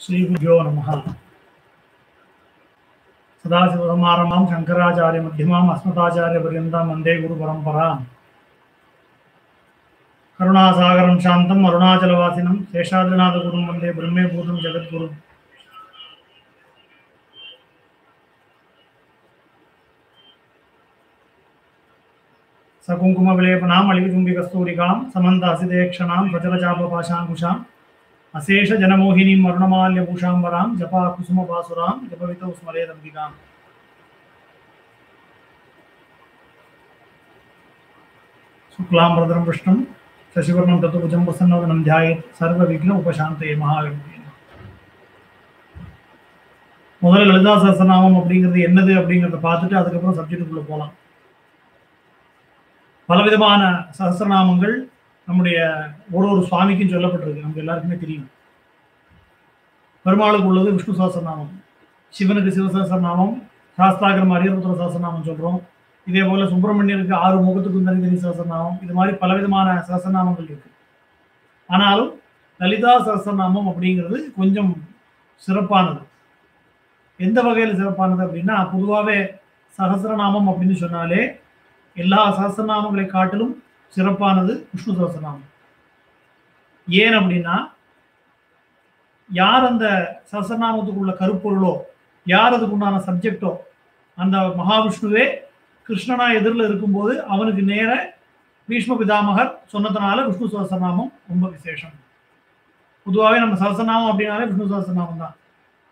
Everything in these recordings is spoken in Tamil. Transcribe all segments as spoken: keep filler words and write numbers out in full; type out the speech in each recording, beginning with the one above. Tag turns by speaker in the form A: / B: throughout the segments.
A: Sri Matha Sahasranamam Shankaracharya Madhyamam Asmatacharya Paryamtam Vande Guru Paramparam Karuna Sagaram Shantam Arunachalavasinam Seshadrinatha Gurum Vande Brahme Bhutam Jagat Guru Sakunkuma Vilepanam Alivitumbi Kasturikam Samanta Asidekshanam Vajrachapa Pashankusham Asesha Janamohini Marunamalya Bhushambaram Japa Kusuma Basuram Japavita Usmare Dambikam Suklam Bradram Vishnam Shashivarnam Tatu Bhujam Prasannavanam Dhyayat Sarva Vigna Upashantaya Mahaganti முதல்ல லலிதா சஹஸ்ரநாமம் அப்படிங்கிறது என்னது அப்படிங்கிறத பார்த்துட்டு அதுக்கப்புறம் சப்ஜெக்டுக்குள்ள போகலாம். பலவிதமான சஹஸ்ரநாமங்கள் நம்முடைய ஒரு ஒரு சுவாமிக்கும் சொல்லப்பட்டிருக்கு. நமக்கு எல்லாருக்குமே தெரியும். பெருமாளுக்கு உள்ளது விஷ்ணு சஹஸ்ரநாமம், சிவனுக்கு சிவசஹஸ்ரநாமம், சாஸ்தாகிரம் அரியபுத்திர சஹஸ்ரநாமம் சொல்றோம். இதே போல சுப்பிரமணியனுக்கு ஆறு முகத்துக்கு தனித்தனி சஹஸ்ரநாமம், இது மாதிரி பலவிதமான சஹஸ்ரநாமங்கள் இருக்கு. ஆனாலும் லலிதா சஹஸ்ரநாமம் அப்படிங்கிறது கொஞ்சம் சிறப்பானது. எந்த வகையில் சிறப்பானது அப்படின்னா, பொதுவாகவே சஹஸ்ரநாமம் அப்படின்னு சொன்னாலே எல்லா சஹஸ்ரநாமங்களை காட்டிலும் சிறப்பானது விஷ்ணு சஹஸ்ரநாமம். ஏன் அப்படின்னா, யார் அந்த சஹஸ்ரநாமத்துக்குள்ள கருப்பொருளோ, யார் அதுக்கு உண்டான சப்ஜெக்டோ, அந்த மகாவிஷ்ணுவே கிருஷ்ணனா எதிரில் இருக்கும்போது அவனுக்கு நேர பீஷ்ம பிதாமகர் சொன்னதுனால விஷ்ணு சஹஸ்ரநாமம் ரொம்ப விசேஷம். பொதுவாகவே நம்ம சஹஸ்ரநாமம் அப்படின்னாலே விஷ்ணு சஹஸ்ரநாமம் தான்.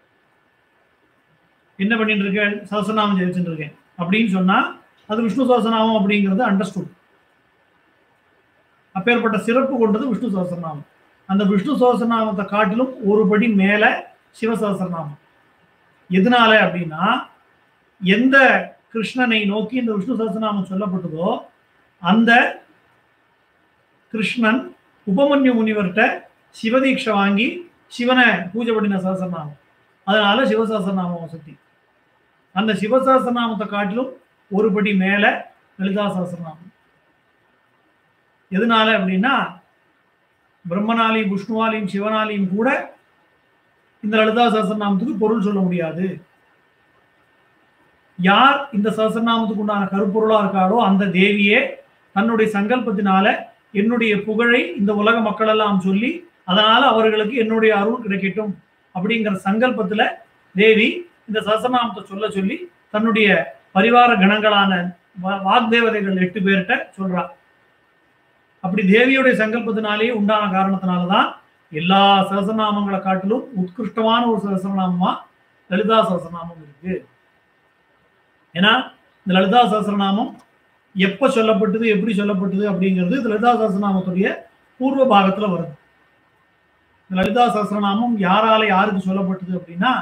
A: என்ன பண்ணிட்டு இருக்கேன், சஹஸ்ரநாமம் ஜெயிச்சுட்டு இருக்கேன் அப்படின்னு சொன்னா அது விஷ்ணு சஹஸ்ரநாமம் அப்படிங்கிறது அண்டர்ஸ்டுட். அப்பேற்பட்ட சிறப்பு கொண்டது விஷ்ணு சஹஸ்ரநாமம். அந்த விஷ்ணு சஹஸ்ரநாமத்தை காட்டிலும் ஒரு படி மேல சிவ சஹஸ்ரநாமம். எதனால அப்படின்னா, எந்த கிருஷ்ணனை நோக்கி இந்த விஷ்ணு சஹஸ்ரநாமம் சொல்லப்பட்டதோ அந்த கிருஷ்ணன் உபமன்யு முனிவர்கிட்ட சிவதீட்சை வாங்கி சிவனை பூஜை பண்ணின சஹஸ்ரநாமம். அதனால சிவசஹஸ்ரநாமம் வசதி. அந்த சிவசஹஸ்ரநாமத்தை காட்டிலும் ஒரு படி மேல லலிதா சஹஸ்ரநாமம். எதனால அப்படின்னா, பிரம்மனாலையும் விஷ்ணுவாலையும் சிவனாலையும் கூட இந்த லலிதா சஹஸ்ரநாமத்துக்கு பொருள் சொல்ல முடியாது. யார் இந்த சஹஸ்ரநாமத்துக்கு உண்டான கருப்பொருளா இருக்காளோ அந்த தேவியே தன்னுடைய சங்கல்பத்தினால என்னுடைய புகழை இந்த உலக மக்கள் எல்லாம் சொல்லி அதனால அவர்களுக்கு என்னுடைய அருள் கிடைக்கட்டும் அப்படிங்கிற சங்கல்பத்துல தேவி இந்த சஹஸ்ரநாமத்தை சொல்ல சொல்லி தன்னுடைய பரிவார கணங்களான வாக்தேவதைகள் எட்டு பேர்கிட்ட சொல்றா. அப்படி தேவியுடைய சங்கல்பத்தினாலேயே உண்டான காரணத்தினாலதான் எல்லா சஹஸ்ரநாமங்களை காட்டிலும் உத்கிருஷ்டமான ஒரு சஹஸ்ரநாமமா லலிதா சஹஸ்ரநாமம் இருக்கு. ஏன்னா இந்த லலிதா சஹஸ்ரநாமம் எப்ப சொல்லப்பட்டது, எப்படி சொல்லப்பட்டது அப்படிங்கிறது லலிதா சஹஸ்ரநாமத்துடைய பூர்வ பாகத்துல வருது. லலிதா சஹஸ்ரநாமம் யாரால யாருக்கு சொல்லப்பட்டது அப்படின்னா,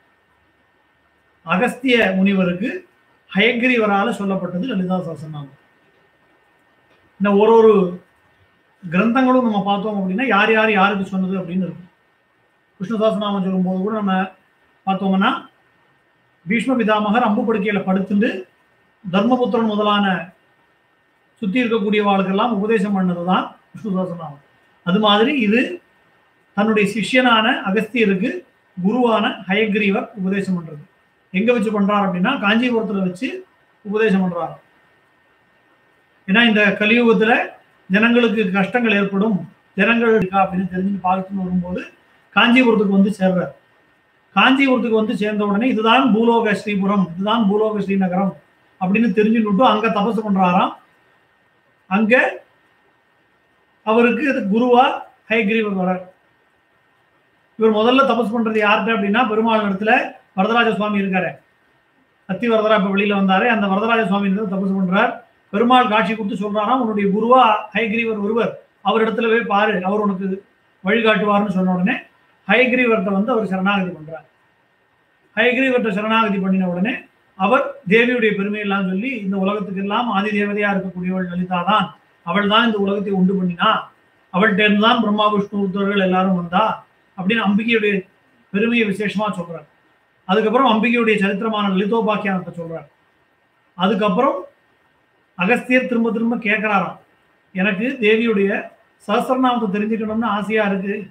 A: அகஸ்திய முனிவருக்கு ஹயக்ரீவரால சொல்லப்பட்டது லலிதா சஹஸ்ரநாமம். இந்த ஒரு ஒரு கிரந்தங்களும் நம்ம பார்த்தோம் அப்படின்னா யார் யார் யாருக்கு சொன்னது அப்படின்னு இருக்கும். விஷ்ணு சஹஸ்ரநாமம் சொல்லும் போது கூட நம்ம பார்த்தோம்னா, பீஷ்ம பிதாமகர் அம்பு படுக்கையில படுத்துட்டு தர்மபுத்திரன் முதலான சுத்தி இருக்கக்கூடிய வாழ்க்கெல்லாம் உபதேசம் பண்ணதுதான் விஷ்ணு சஹஸ்ரநாமம். அது மாதிரி இது தன்னுடைய சிஷ்யனான அகஸ்தியருக்கு குருவான ஹயக்ரீவர் உபதேசம் பண்றது. எங்க வச்சு பண்றாரு அப்படின்னா, காஞ்சிபுரத்துல வச்சு உபதேசம் பண்றாரு. ஏன்னா இந்த கலியுகத்துல ஜனங்களுக்கு கஷ்டங்கள் ஏற்படும், ஜனங்கள் இருக்கா அப்படின்னு தெரிஞ்சு பார்த்துன்னு வரும்போது காஞ்சிபுரத்துக்கு வந்து சேர்றார். காஞ்சிபுரத்துக்கு வந்து சேர்ந்த உடனே இதுதான் பூலோக ஸ்ரீபுரம், இதுதான் பூலோக ஸ்ரீநகரம் அப்படின்னு தெரிஞ்சுட்டு அங்க தபசு பண்றாராம். அங்க அவருக்கு குருவா ஹயக்ரீவர் வர்றார். இவர் முதல்ல தபஸ் பண்றது யார்கிட்ட அப்படின்னா, பெருமாள் இடத்துல வரதராஜ சுவாமி இருக்காரு. அத்தி வரதரா இப்ப வெளியில வந்தாரு, அந்த வரதராஜ சுவாமி தபஸ் பண்றார். பெருமாள் காட்சி கொடுத்து சொல்றாராம், உன்னுடைய குருவா ஹயக்ரீவர் ஒருவர், அவர் இடத்துல போய் பாரு, அவர் உனக்கு வழிகாட்டுவார்னு சொன்ன உடனே ஹயக்ரீவர்கிட்ட வந்து அவர் சரணாகதி பண்றார். ஹயக்ரீவர்கிட்ட சரணாகதி பண்ணின உடனே அவர் தேவியுடைய பெருமையெல்லாம் சொல்லி, இந்த உலகத்துக்கு எல்லாம் ஆதி தேவதையா இருக்கக்கூடியவள் லலிதா தான், அவள் தான் இந்த உலகத்தை உண்டு பண்ணினா, அவள்கிட்ட இருந்துதான் பிரம்மா விஷ்ணு ருத்ரர்கள் எல்லாரும் வந்தா அப்படின்னு அம்பிகையுடைய பெருமையை விசேஷமா சொல்றார். அதுக்கப்புறம் அம்பிகையுடைய சரித்திரமான லலிதோபாக்கியானத்தை சொல்றார். அதுக்கப்புறம் அகஸ்தியர் திரும்ப திரும்ப கேட்கிறாராம், எனக்கு தேவியுடைய சஹஸ்ரநாமத்தை தெரிஞ்சுக்கணும்னு ஆசையா இருக்கு,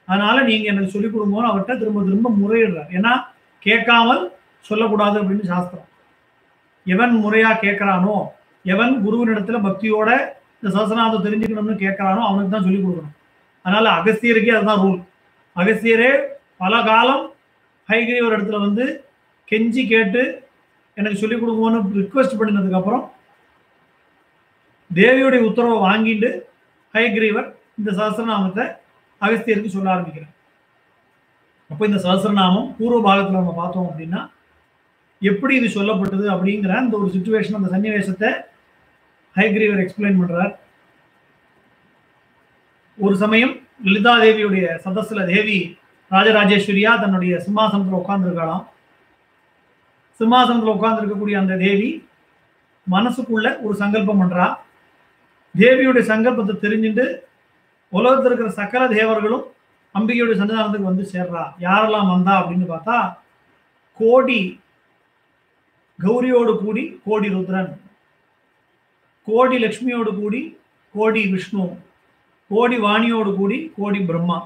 A: அதனால நீங்க எனக்கு சொல்லிக் கொடுங்கன்னு அவர்கிட்ட திரும்ப திரும்ப முறையிடுறார். ஏன்னா கேட்காமல் சொல்லக்கூடாது அப்படின்னு சாஸ்திரம். எவன் முறையா கேட்கிறானோ, எவன் குருவினிடத்துல பக்தியோட இந்த சஹஸ்ரநாமத்தை தெரிஞ்சுக்கணும்னு கேட்கிறானோ அவனுக்கு தான் சொல்லிக் கொடுக்கணும். அதனால அகஸ்தியருக்கே அதுதான் ரூல். அகஸ்தியரே பல காலம் ஹயகிரீவர் இடத்துல வந்து கெஞ்சி கேட்டு எனக்கு சொல்லிக் கொடுங்கன்னு ரிக்வெஸ்ட் பண்ணினதுக்கு அப்புறம் தேவியுடைய உத்தரவை வாங்கிட்டு ஹயகிரீவர் இந்த சஹஸ்ரநாமத்தை அகஸ்தியருக்கு சொல்ல ஆரம்பிக்கிறார். அப்போ இந்த சஹஸ்ரநாமம் பூர்வ பாகத்துல நம்ம பார்த்தோம் அப்படின்னா எப்படி இது சொல்லப்பட்டது அப்படிங்கிற அந்த ஒரு சிச்சுவேஷன், அந்த சன்னிவேசத்தை ஹயகிரீவர் எக்ஸ்பிளைன் பண்றார். ஒரு சமயம் லலிதா தேவியுடைய சதஸ்ல தேவி ராஜராஜேஸ்வரியா தன்னுடைய சிம்மாசனத்துல உட்கார்ந்துருக்கலாம். சிம்மாசனத்துல உட்கார்ந்து இருக்கக்கூடிய அந்த தேவி மனசுக்குள்ள ஒரு சங்கல்பம் பண்றா. தேவியுடைய சங்கல்பத்தை தெரிஞ்சுட்டு உலகத்தில் இருக்கிற சகல தேவர்களும் அம்பிகையுடைய சன்னிதானத்துக்கு வந்து சேர்றா. யாரெல்லாம் வந்தா அப்படின்னு பார்த்தா, கோடி கௌரியோடு கூடி கோடி ருத்ரன், கோடி லட்சுமியோடு கூடி கோடி விஷ்ணு, கோடி வாணியோடு கூடி கோடி பிரம்மா,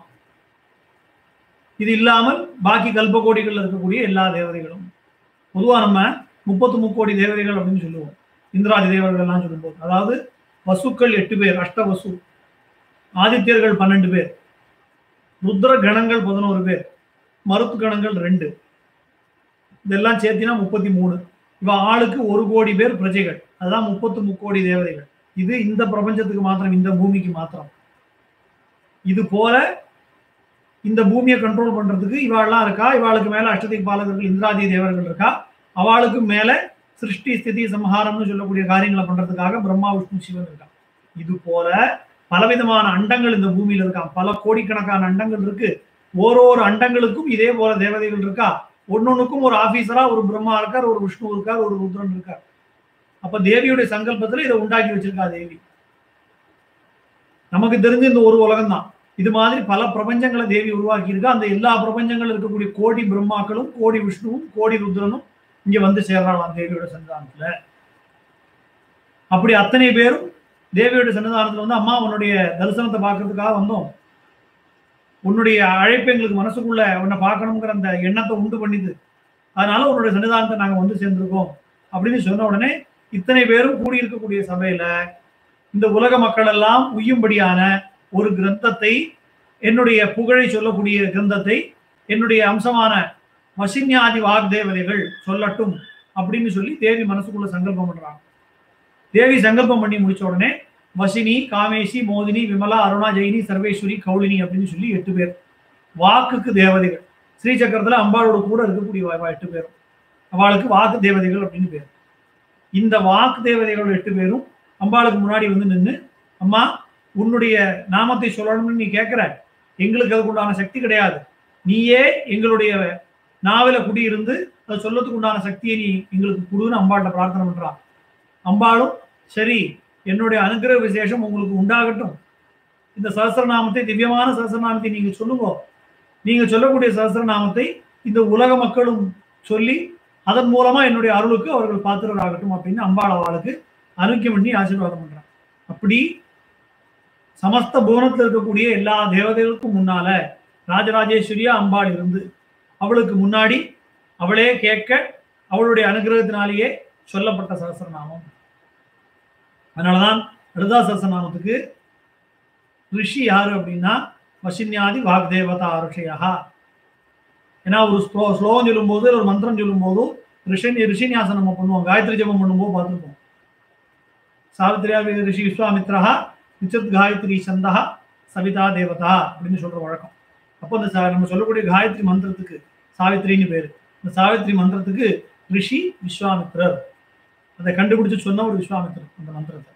A: இது இல்லாமல் பாக்கி கல்ப கோடிகள் இருக்கக்கூடிய எல்லா தேவதைகளும். பொதுவாக நம்ம முப்பத்து முக்கோடி தேவதைகள் அப்படின்னு சொல்லுவோம் இந்திராதி தேவர்கள் எல்லாம் சொல்லும்போது. அதாவது வசுக்கள் எட்டு பேர், அஷ்ட வசு, ஆதித்யர்கள் பன்னெண்டு பேர், ருத்ர கணங்கள் பதினோரு பேர், மருத்து கணங்கள் ரெண்டு, இதெல்லாம் சேர்த்தினா முப்பத்தி மூணு. இவ ஆளுக்கு ஒரு கோடி பேர் பிரஜைகள். அதுதான் முப்பத்து முக்கோடி தேவதைகள். இது இந்த பிரபஞ்சத்துக்கு மாத்திரம், இந்த பூமிக்கு மாத்திரம். இது போல இந்த பூமியை கண்ட்ரோல் பண்றதுக்கு இவாள்லாம் இருக்கா. இவாளுக்கு மேல அஷ்டதிக் பாலகர்கள் இந்திராதி தேவர்கள் இருக்கா. அவளுக்கு மேல சிருஷ்டி ஸ்திதி சம்ஹாரம்னு சொல்லக்கூடிய காரியங்களை பண்றதுக்காக பிரம்மா விஷ்ணு சிவன் இருக்கா. இது போல பலவிதமான அண்டங்கள் இந்த பூமியில இருக்கா. பல கோடிக்கணக்கான அண்டங்கள் இருக்கு. ஓரொரு அண்டங்களுக்கும் இதே போல தேவதைகள் இருக்கா. ஒன்னொன்னுக்கும் ஒரு ஆபீசரா ஒரு பிரம்மா இருக்கார், ஒரு விஷ்ணு இருக்கார், ஒரு ருத்ரன் இருக்கார். அப்ப தேவியுடைய சங்கல்பத்துல இதை உண்டாக்கி வச்சிருக்கா தேவி. நமக்கு தெரிஞ்ச இந்த ஒரு உலகம் தான். இது மாதிரி பல பிரபஞ்சங்களை தேவி உருவாக்கி இருக்கா. அந்த எல்லா பிரபஞ்சங்கள் இருக்கக்கூடிய கோடி பிரம்மாக்களும் கோடி விஷ்ணுவும் கோடி ருத்ரனும் இங்க வந்து சேர்றாளாம் தேவியோட சன்னிதானத்துல. அப்படி அத்தனை பேரும் தேவியோட சன்னிதானத்துல வந்து, அம்மா உன்னுடைய தரிசனத்தை பார்க்கறதுக்காக வந்தோம், உன்னுடைய அழைப்பு எங்களுக்கு மனசுக்குள்ள உன்னை பார்க்கணுங்கிற அந்த எண்ணத்தை உண்டு பண்ணிது, அதனால உன்னுடைய சன்னிதானத்தை நாங்க வந்து சேர்ந்திருக்கோம் அப்படின்னு சொன்ன உடனே இத்தனை பேரும் கூடியிருக்கக்கூடிய சபையில இந்த உலக மக்கள் எல்லாம் உய்யும்படியான ஒரு கிரந்தத்தை, என்னுடைய புகழை சொல்லக்கூடிய கிரந்தத்தை என்னுடைய அம்சமான வசின்யாதி வாக்தேவதைகள் சொல்லட்டும் அப்படின்னு சொல்லி தேவி மனசுக்குள்ள சங்கல்பம் பண்றாங்க. தேவி சங்கல்பம் பண்ணி முடிச்ச உடனே வசினி, காமேஷி, மோதினி, விமலா, அருணா, ஜெயினி, சர்வேஸ்வரி, கௌலினி அப்படின்னு சொல்லி எட்டு பேர் வாக்குக்கு தேவதைகள். ஸ்ரீசக்கரத்துல அம்பாளோட கூட இருக்கக்கூடிய எட்டு பேரும் அவளுக்கு வாக்கு தேவதைகள் அப்படின்னு பேர். இந்த வாக்கு தேவதைகள் எட்டு பேரும் அம்பாளுக்கு முன்னாடி வந்து நின்று, அம்மா உன்னுடைய நாமத்தை சொல்லணும்னு நீ கேட்கிற, எங்களுக்கு அதுக்கு உண்டான சக்தி கிடையாது, நீயே எங்களுடைய நாவல குடியிருந்து அதை சொல்லத்துக்கு உண்டான சக்தியை நீ எங்களுக்கு கொடுன்னு அம்பாள்கிட்ட பிரார்த்தனை பண்றான். அம்பாளும் சரி, என்னுடைய அனுகிரக விசேஷம் உங்களுக்கு உண்டாகட்டும், இந்த சஹஸ்ரநாமத்தை, திவ்யமான சஹஸ்ரநாமத்தை நீங்க சொல்லுங்க, நீங்க சொல்லக்கூடிய சஹஸ்ரநாமத்தை இந்த உலக மக்களும் சொல்லி அதன் மூலமா என்னுடைய அருளுக்கு அவர்கள் பாத்திரராகட்டும் அப்படின்னு அம்பாள் அவளுக்கு அனுக்கியம் பண்ணி ஆசீர்வாதம் பண்றான். அப்படி சமஸ்த புவனத்தில் இருக்கக்கூடிய எல்லா தேவதைகளுக்கும் முன்னால ராஜராஜேஸ்வரியா அம்பாள் இருந்து அவளுக்கு முன்னாடி அவளே கேட்க அவளுடைய அனுகிரகத்தினாலேயே சொல்லப்பட்ட சஹஸ்ரநாமம். அதனாலதான் லலிதா சஹஸ்ரநாமத்துக்கு ரிஷி யாரு அப்படின்னா வசின்யாதி வாக்தேவதா ரிஷியா. ஏன்னா ஒரு ஸ்லோ ஸ்லோகம் சொல்லும் போது, ஒரு மந்திரம் சொல்லும் போது ரிஷி ரிஷிநியாசம் நம்ம பண்ணுவோம். காயத்ரி ஜபம் பண்ணும்போது பார்த்துருப்போம். சாவித்ரியா ரிஷி விஸ்வாமித்ரா நிச்சத் காயத்ரி சந்தா சவிதா தேவதா அப்படின்னு சொல்ற வழக்கம். அப்போ அந்த நம்ம சொல்லக்கூடிய காயத்ரி மந்திரத்துக்கு சாவித்ரின்னு பேரு. இந்த சாவித்ரி மந்திரத்துக்கு ரிஷி விஸ்வாமித்ரர், அதை கண்டுபிடிச்சு சொன்ன ஒரு விஸ்வாமித்ரர் அந்த மந்திரத்தை.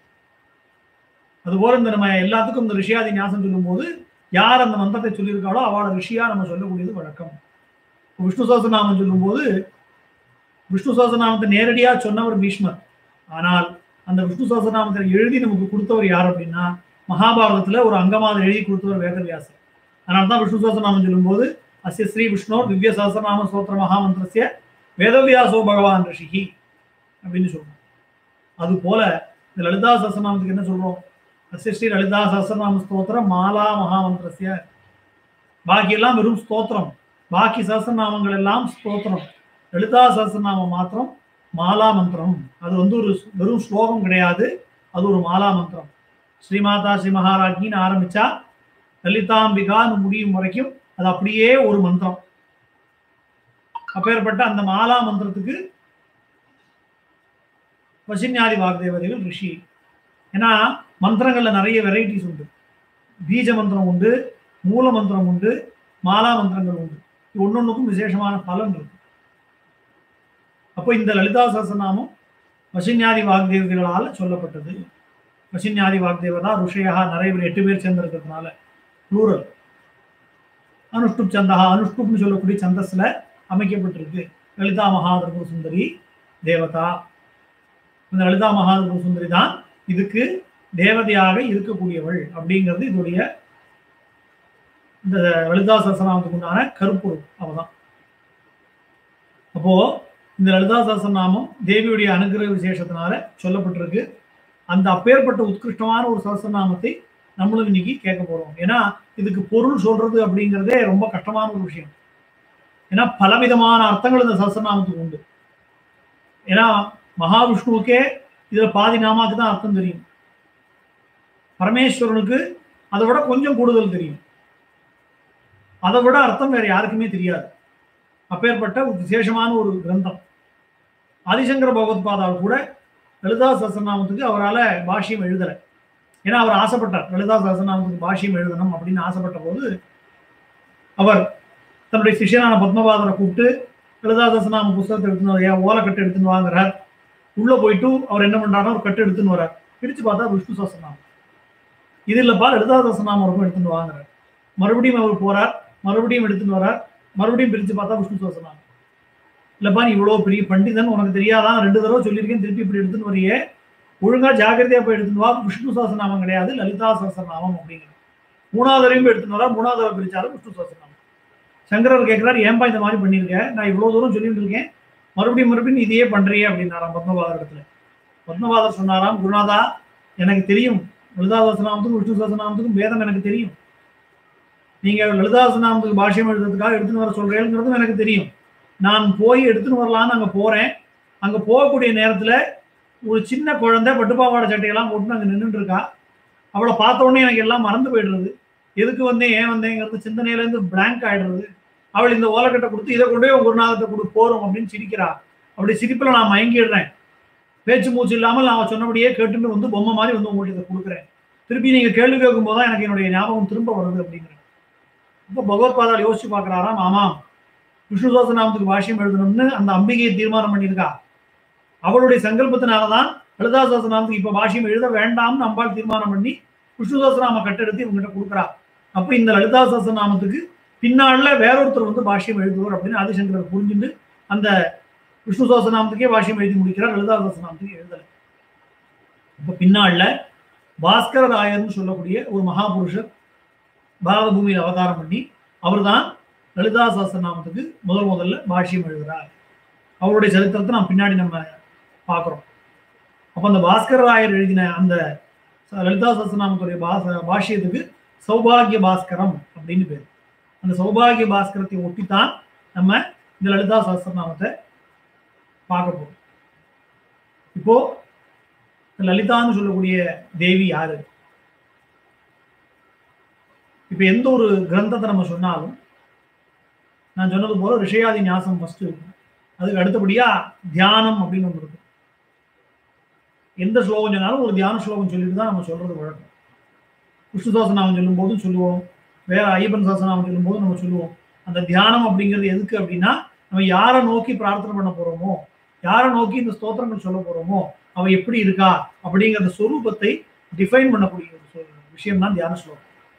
A: அதுபோல இந்த நம்ம எல்லாத்துக்கும் இந்த ரிஷியாதி ஞாசம் சொல்லும் போது யார் அந்த மந்திரத்தை சொல்லியிருக்காளோ அவளை ரிஷியா நம்ம சொல்லக்கூடியது வழக்கம். விஷ்ணு சஹஸ்ரநாமம் சொல்லும் போது விஷ்ணு சஹஸ்ரநாமத்தை நேரடியா சொன்னவர் பீஷ்மர். ஆனால் அந்த விஷ்ணு சஹஸ்ரநாமத்தை எழுதி நமக்கு கொடுத்தவர் யார் அப்படின்னா மகாபாரதத்துல ஒரு அங்கமாக எழுதி கொடுத்தவர் வேதவியாசர். அதனால்தான் விஷ்ணு சஹஸ்ரநாமம் சொல்லும் போது அஸ்ய ஸ்ரீ விஷ்ணு திவ்ய சஹஸ்ரநாம ஸ்தோத்திர மகாமந்திரஸ்ய வேதவியாசோ பகவான் ரிஷிஹி அப்படின்னு சொல்றோம். அது போல இந்த லலிதா சஹஸ்ரநாமத்துக்கு என்ன சொல்றோம்? அஸ்ய ஸ்ரீ லலிதா சஹஸ்ரநாம ஸ்தோத்திர மாலா மகாமந்திரஸ்ய. பாக்கியெல்லாம் வெறும் ஸ்தோத்திரம். பாக்கி சஹஸ்ரநாமங்கள் எல்லாம் ஸ்தோத்திரம். லலிதா சஹஸ்ரநாமம் மாத்திரம் மாலா மந்திரம். அது வந்து ஒரு வெறும் ஸ்லோகம் கிடையாது, அது ஒரு மாலா மந்திரம். ஸ்ரீ மாதா ஸ்ரீ மகாராஜின்னு ஆரம்பிச்சா லலிதாம்பிகான்னு முடியும் வரைக்கும் அது அப்படியே ஒரு மந்திரம். அப்பேற்பட்ட அந்த மாலா மந்திரத்துக்கு வசின்யாதி வாக்தேவதைகள் ரிஷி. ஏன்னா மந்திரங்கள்ல நிறைய வெரைட்டிஸ் உண்டு. பீஜ மந்திரம் உண்டு, மூல மந்திரம் உண்டு, மாலா மந்திரங்கள் உண்டு. ஒன்னொன்னுக்கும் விசேஷமான பலன் இருக்கு. அப்போ இந்த லலிதா சஹஸ்ரநாமம் வசின்யாதி வாக்தேவதைகளால் சொல்லப்பட்டது. வசின்யாதி வாக்தேவதா ருஷயா நிறைய பேர் எட்டு பேர் சேர்ந்திருக்கிறதுனால ப்ளூரல். அனுஷ்டுப் சந்தகா, அனுஷ்டுப்னு சொல்லக்கூடிய சந்தஸ்ல அமைக்கப்பட்டிருக்கு லலிதா மகாதிரிபுர சுந்தரி தேவதா. இந்த லலிதா மகாதிரிபுர சுந்தரி தான் இதுக்கு தேவதையாக இருக்கக்கூடியவள் அப்படிங்கிறது இதோடைய இந்த லலிதா சஹஸ்ரநாமத்துக்கு உண்டான கருப்பொருள். அவதான். அப்போ இந்த லலிதா சஹஸ்ரநாமம் தேவியுடைய அனுகிரக விசேஷத்தினால சொல்லப்பட்டிருக்கு. அந்த அப்பேற்பட்ட உத்கிருஷ்டமான ஒரு சஹஸ்ரநாமத்தை நம்மளும் இன்னைக்கு கேட்க போறோம். ஏன்னா இதுக்கு பொருள் சொல்றது அப்படிங்கிறதே ரொம்ப கஷ்டமான ஒரு விஷயம். ஏன்னா பலவிதமான அர்த்தங்கள் இந்த சஹஸ்ரநாமத்துக்கு உண்டு. ஏன்னா மகாவிஷ்ணுவுக்கே இதுல பாதி நாமாக்கு தான் அர்த்தம் தெரியும். பரமேஸ்வரனுக்கு அதை விட கொஞ்சம் கூடுதல் தெரியும். அதை விட அர்த்தம் வேற யாருக்குமே தெரியாது. அப்பேற்பட்ட ஒரு விசேஷமான ஒரு கிரந்தம். ஆதிசங்கர பகவத்பாதால் கூட லலிதா சஹஸ்ரநாமத்துக்கு அவரால் பாஷ்யம் எழுதலை. ஏன்னா அவர் ஆசைப்பட்டார் லலிதா சஹஸ்ரநாமத்துக்கு பாஷ்யம் எழுதணும் அப்படின்னு ஆசைப்பட்ட போது அவர் தன்னுடைய சிஷ்யனான பத்மபாதரை கூப்பிட்டு லலிதா சஹஸ்ரநாம புஸ்தகத்தை எடுத்துன்னு வரையா, ஓலைக்கட்டு எடுத்துன்னு வாங்குறார். உள்ள போயிட்டு அவர் என்ன பண்றாருன்னா ஒரு கட்டு எடுத்துன்னு வர்றார். பிரிச்சு பார்த்தா விஷ்ணு சஹஸ்ரநாமம். இது இல்லப்பா லலிதா சஹஸ்ரநாமம் ரொம்ப எடுத்துன்னு வாங்குறார். மறுபடியும் அவர் போறார், மறுபடியும் எடுத்துன்னு வர்றார். மறுபடியும் பிரிச்சு பார்த்தா விஷ்ணு சஹஸ்ரநாமம். இல்லப்பா நீ இவ்வளவு பெரிய பண்டிதன், உனக்கு தெரியாதான், ரெண்டு தடவை சொல்லியிருக்கேன், திருப்பி இப்படி எடுத்துன்னு வரையே, ஒழுங்கா ஜாகிரதையா போய் எடுத்துன்னு வா, விஷ்ணு சஹஸ்ரநாமம் கிடையாது லலிதா சஹஸ்ரநாமம் அப்படிங்கிறது. மூணாவது தடவையும் எடுத்துன்னு வரா, மூணாவது தடவை பிரிச்சாலும் விஷ்ணு சஹஸ்ரநாமம். சங்கரர் கேட்கிறார், ஏன்பா இந்த மாதிரி பண்ணியிருக்கேன், நான் இவ்வளவு தூரம் சொல்லிட்டு இருக்கேன், மறுபடியும் மறுபடியும் இதையே பண்றியே அப்படின்னாராம் பத்மபாதர் இடத்துல. பத்மபாதர் சொன்னாராம், குருநாதா எனக்கு தெரியும் லலிதா சஹஸ்ரநாமத்துக்கும் விஷ்ணு சஹஸ்ரநாமத்துக்கும் வேதம் எனக்கு தெரியும். நீங்க லலிதா சஹஸ்ரநாமத்துக்கு பாஷ்யம் எழுதுறதுக்காக எடுத்துன்னு வர சொல்றேங்கிறதும் எனக்கு தெரியும். நான் போய் எடுத்துன்னு வரலான்னு அங்கே போறேன். அங்கே போகக்கூடிய நேரத்தில் ஒரு சின்ன குழந்தை பட்டுப்பாவாடை சட்டையெல்லாம் போட்டு அங்கே நின்றுட்டு இருக்கா. அவளை பார்த்த உடனே எனக்கு எல்லாம் மறந்து போயிடுறது. எதுக்கு வந்தேன் ஏன் வந்தேங்கிறது சிந்தனையிலேருந்து பிளாங்க் ஆயிடுறது. அவள் இந்த ஓலைக்கட்டை கொடுத்து இதை கொண்டு போய் குருநாதத்தை கொடு போறோம் அப்படின்னு சிரிக்கிறா. அப்படி சிரிப்பில் நான் மயங்கிடுறேன். பேச்சு மூச்சு இல்லாமல் நான் சொன்னபடியே கேட்டுட்டு வந்து பொம்மை மாதிரி வந்து உங்கள்கிட்ட இதை கொடுக்குறேன். திருப்பி நீங்கள் கேள்வி கேட்கும் போது தான் எனக்கு என்னுடைய ஞாபகம் திரும்ப வருது அப்படிங்கிறேன். இப்போ பகவத்பாதால் யோசிச்சு பார்க்குறாராம், ஆமாம் விஷ்ணு சஹஸ்ரநாமத்துக்கு பாஷ்யம் எழுதணும்னு அந்த அம்பிகையை தீர்மானம் பண்ணியிருக்கா. அவளுடைய சங்கல்பத்தினாலதான் லலிதா சஹஸ்ரநாமத்துக்கு இப்ப பாஷ்யம் எழுத வேண்டாம்னு அம்பாள் தீர்மானம் பண்ணி விஷ்ணு சஹஸ்ரநாம கட்டெடுத்து இவங்ககிட்ட கொடுக்குறா. அப்ப இந்த லலிதா சஹஸ்ரநாமத்துக்கு பின்னால வேறொருத்தர் வந்து பாஷ்யம் எழுதுவார் அப்படின்னு ஆதிசங்கரர் புரிஞ்சுட்டு அந்த விஷ்ணு சஹஸ்ரநாமத்துக்கே பாஷ்யம் எழுதி முடிக்கிறார், லலிதா சஹஸ்ரநாமத்துக்கு எழுதலை. இப்ப பின்னால பாஸ்கர ராயர்னு சொல்லக்கூடிய ஒரு மகாபுருஷர் பாரத பூமியில் அவதாரம் பண்ணி அவர் தான் லலிதா சஹஸ்ரநாமத்துக்கு முதல் முதல்ல பாஷ்யம் எழுதுறார். அவருடைய சரித்திரத்தை நாம் பின்னாடி நம்ம பார்க்குறோம். அப்போ அந்த பாஸ்கர ராயர் எழுதின அந்த லலிதா சஹஸ்ரநாமத்துடைய பாச பாஷ்யத்துக்கு சௌபாகிய பாஸ்கரம் அப்படின்னு பேர். அந்த சௌபாகிய பாஸ்கரத்தை ஒட்டித்தான் நம்ம இந்த லலிதா சஹஸ்ரநாமத்தை பார்க்க போறோம். இப்போ லலிதான்னு சொல்லக்கூடிய தேவி யாரு? இப்ப எந்த ஒரு கிரந்தத்தை நம்ம சொன்னாலும் நான் சொன்னது போல ரிஷயாதி ஞாசம் ஃபர்ஸ்ட் இருக்கு. அதுக்கு அடுத்தபடியா தியானம் அப்படின்னு ஒன்று இருக்கு. எந்த ஸ்லோகம் சொன்னாலும் ஒரு தியான ஸ்லோகம் சொல்லிட்டு தான் நம்ம சொல்றது வழக்கம். விஷ்ணு சஹஸ்ரநாமம் சொல்லும் போதும் சொல்லுவோம், வேற ஐயப்பன் சஹஸ்ரநாமம் சொல்லும் போதும் நம்ம சொல்லுவோம். அந்த தியானம் அப்படிங்கிறது எதுக்கு அப்படின்னா, நம்ம யாரை நோக்கி பிரார்த்தனை பண்ண போறோமோ, யாரை நோக்கி இந்த ஸ்தோத்திரங்கள் சொல்ல போறோமோ, அவ எப்படி இருக்கா அப்படிங்கிற ஸ்வரூபத்தை டிஃபைன் பண்ணக்கூடிய ஒரு விஷயம் தான் தியான ஸ்லோகம்.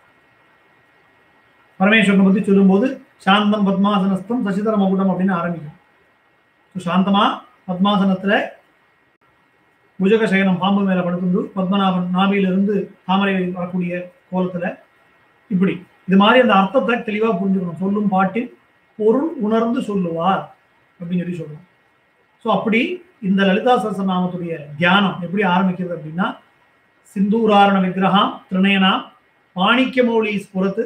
A: பரமேஸ்வரனை பத்தி சொல்லும்போது சாந்தம் பத்மாசனஸ்தம் சசிதர மகுடம் அப்படின்னு ஆரம்பிக்கும். சாந்தமா பத்மாசனத்துல புஜக சயனம் பாம்பு மேல படுத்துண்டு பத்மநாபன் நாபியிலிருந்து தாமரை வரக்கூடிய கோலத்துல இப்படி இது மாதிரி அந்த அர்த்தத்தை தெளிவா புரிஞ்சுக்கணும். சொல்லும் பாட்டில் பொருள் உணர்ந்து சொல்லுவார் அப்படின்னு சொல்லி சொல்றோம். ஸோ அப்படி இந்த லலிதா சஹஸ்ரநாமத்துடைய தியானம் எப்படி ஆரம்பிக்கிறது அப்படின்னா, சிந்தூராரண விக்கிரகாம் திருநயனாம் மாணிக்க மௌலி ஸ்புரத்து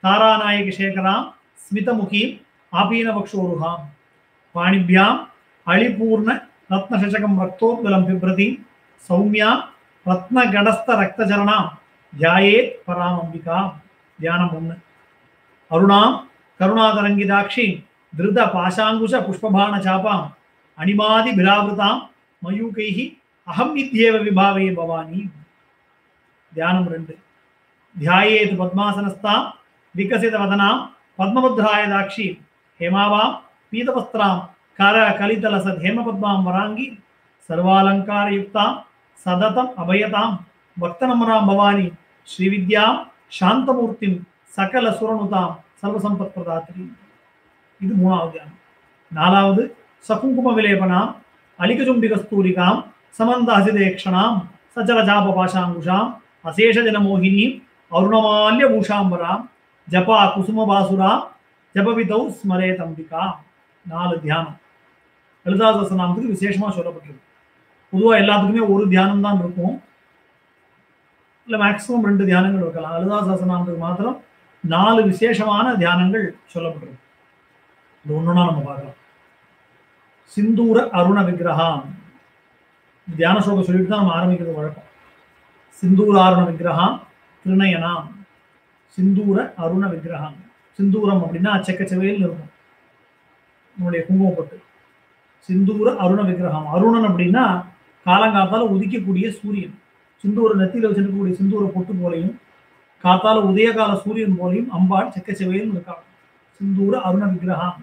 A: तारानायक शेखरां स्मितमुखीं आपीनवक्षोरुहां पाणिभ्यां अळिपूर्ण रत्नशशकं रक्तोद्गलं बिभ्रतीं सौम्यां रत्नगडस्थरक्तचरणां ध्यायेत् परामम्बिकां ध्यानम् ओन्नु अरुणां करुणातरङ्गिताक्षीं धृतपाशाङ्कुश पुष्पबाणचापां अणिमादिभिरावृतां मयूकैः अहं विद्येव विभावे भवानी ध्यानम् रेण्डु ध्यायेत् पद्मासनस्तां विकसितवदनां पद्मभद्रायदाक्षीं हेमावां पीतवस्त्रां कर कलितलसद् हेमपद्मां वराङ्गी सर्वालङ्कारयुक्तां सततम् अभयतां भक्तनम्रां भवानी श्रीविद्यां शान्तमूर्तिं सकलसुरनुतां सर्वसम्पत्प्रदात्री இது மூணாவது தியானம். நாலாவது சகுங்கும விலேபனாம் அலிகஜும்பிகஸ்தூரிகாம் சமந்தஹசிதேக்ஷணாம் சச்சலஜாபபாஷாங்குஷாம் அசேஷஜனமோகினீம் அருணமால்ய பூஷாம்பராம் ஜபா குசுமபாசுராம் ஜபவிதௌ ஸ்மரேதம்பிகா. நாலு தியானம் லலிதா சஹஸ்ரநாமத்துக்கு விசேஷமாக சொல்லப்பட்டிருக்கு. பொதுவாக எல்லாத்துக்குமே ஒரு தியானம் தான் இருக்கும், இல்லை மேக்சிமம் ரெண்டு தியானங்கள் இருக்கலாம். லலிதா சஹஸ்ரநாமத்துக்கு மாத்திரம் நாலு விசேஷமான தியானங்கள் சொல்லப்பட்டிருக்கு. இது ஒன்றுனா நம்ம பார்க்கலாம். சிந்தூர அருண விக்கிரகம் தியான ஸ்லோகம் சொல்லிட்டு தான் நம்ம ஆரம்பிக்கிறது வழக்கம். சிந்தூர அருண விக்கிரகம் திருநயனாம் சிந்தூர அருண விக்கிரகம். சிந்தூரம் அப்படின்னா செக்கச்சவையில் இருக்கும் நம்முடைய குங்குமப்பட்டு. சிந்தூர அருண விக்கிரகம். அருணன் அப்படின்னா காலங்காத்தால உதிக்கக்கூடிய சூரியன். சிந்தூர நெத்தியில் வச்சிருக்கக்கூடிய சிந்தூர பொட்டு போலையும் காத்தால உதயகால சூரியன் போலையும் அம்பாள் செக்கச்சவையில் இருக்காங்க. சிந்தூர அருண விக்கிரகம்.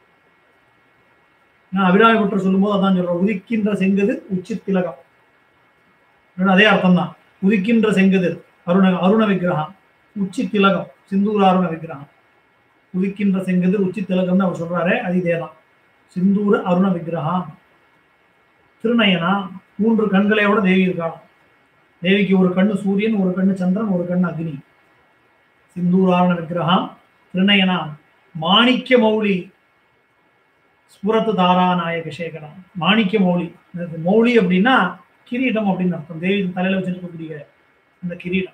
A: நான் அபிராமி பற்று சொல்லும்போது அதான் சொல்றேன், உதிக்கின்ற செங்கதிர் உச்சி திலகம். அதே அர்த்தம் தான். உதிக்கின்ற செங்கதிர் அருண அருண விக்கிரகம் உச்சி திலகம் சிந்தூர அருண விக்கிரகம். உதிக்கின்ற செங்கதிர் உச்சி திலகம்னு அவர் சொல்றாரு, அது இதேதான். சிந்தூர அருண விக்கிரகம். திருநயனா மூன்று கண்களையோட தேவி இருக்காங்க. தேவிக்கு ஒரு கண்ணு சூரியன், ஒரு கண்ணு சந்திரன், ஒரு கண்ணு அக்னி. சிந்தூராரண விக்கிரகம் திருநயனா மாணிக்க மௌலி ஸ்புரத்து தாராநாயக சேகரம். மாணிக்க மௌலி. மௌலி அப்படின்னா கிரீடம் அப்படின்னு அர்த்தம். தேவி தலையில வச்சிருக்கக்கூடிய அந்த கிரீடம்.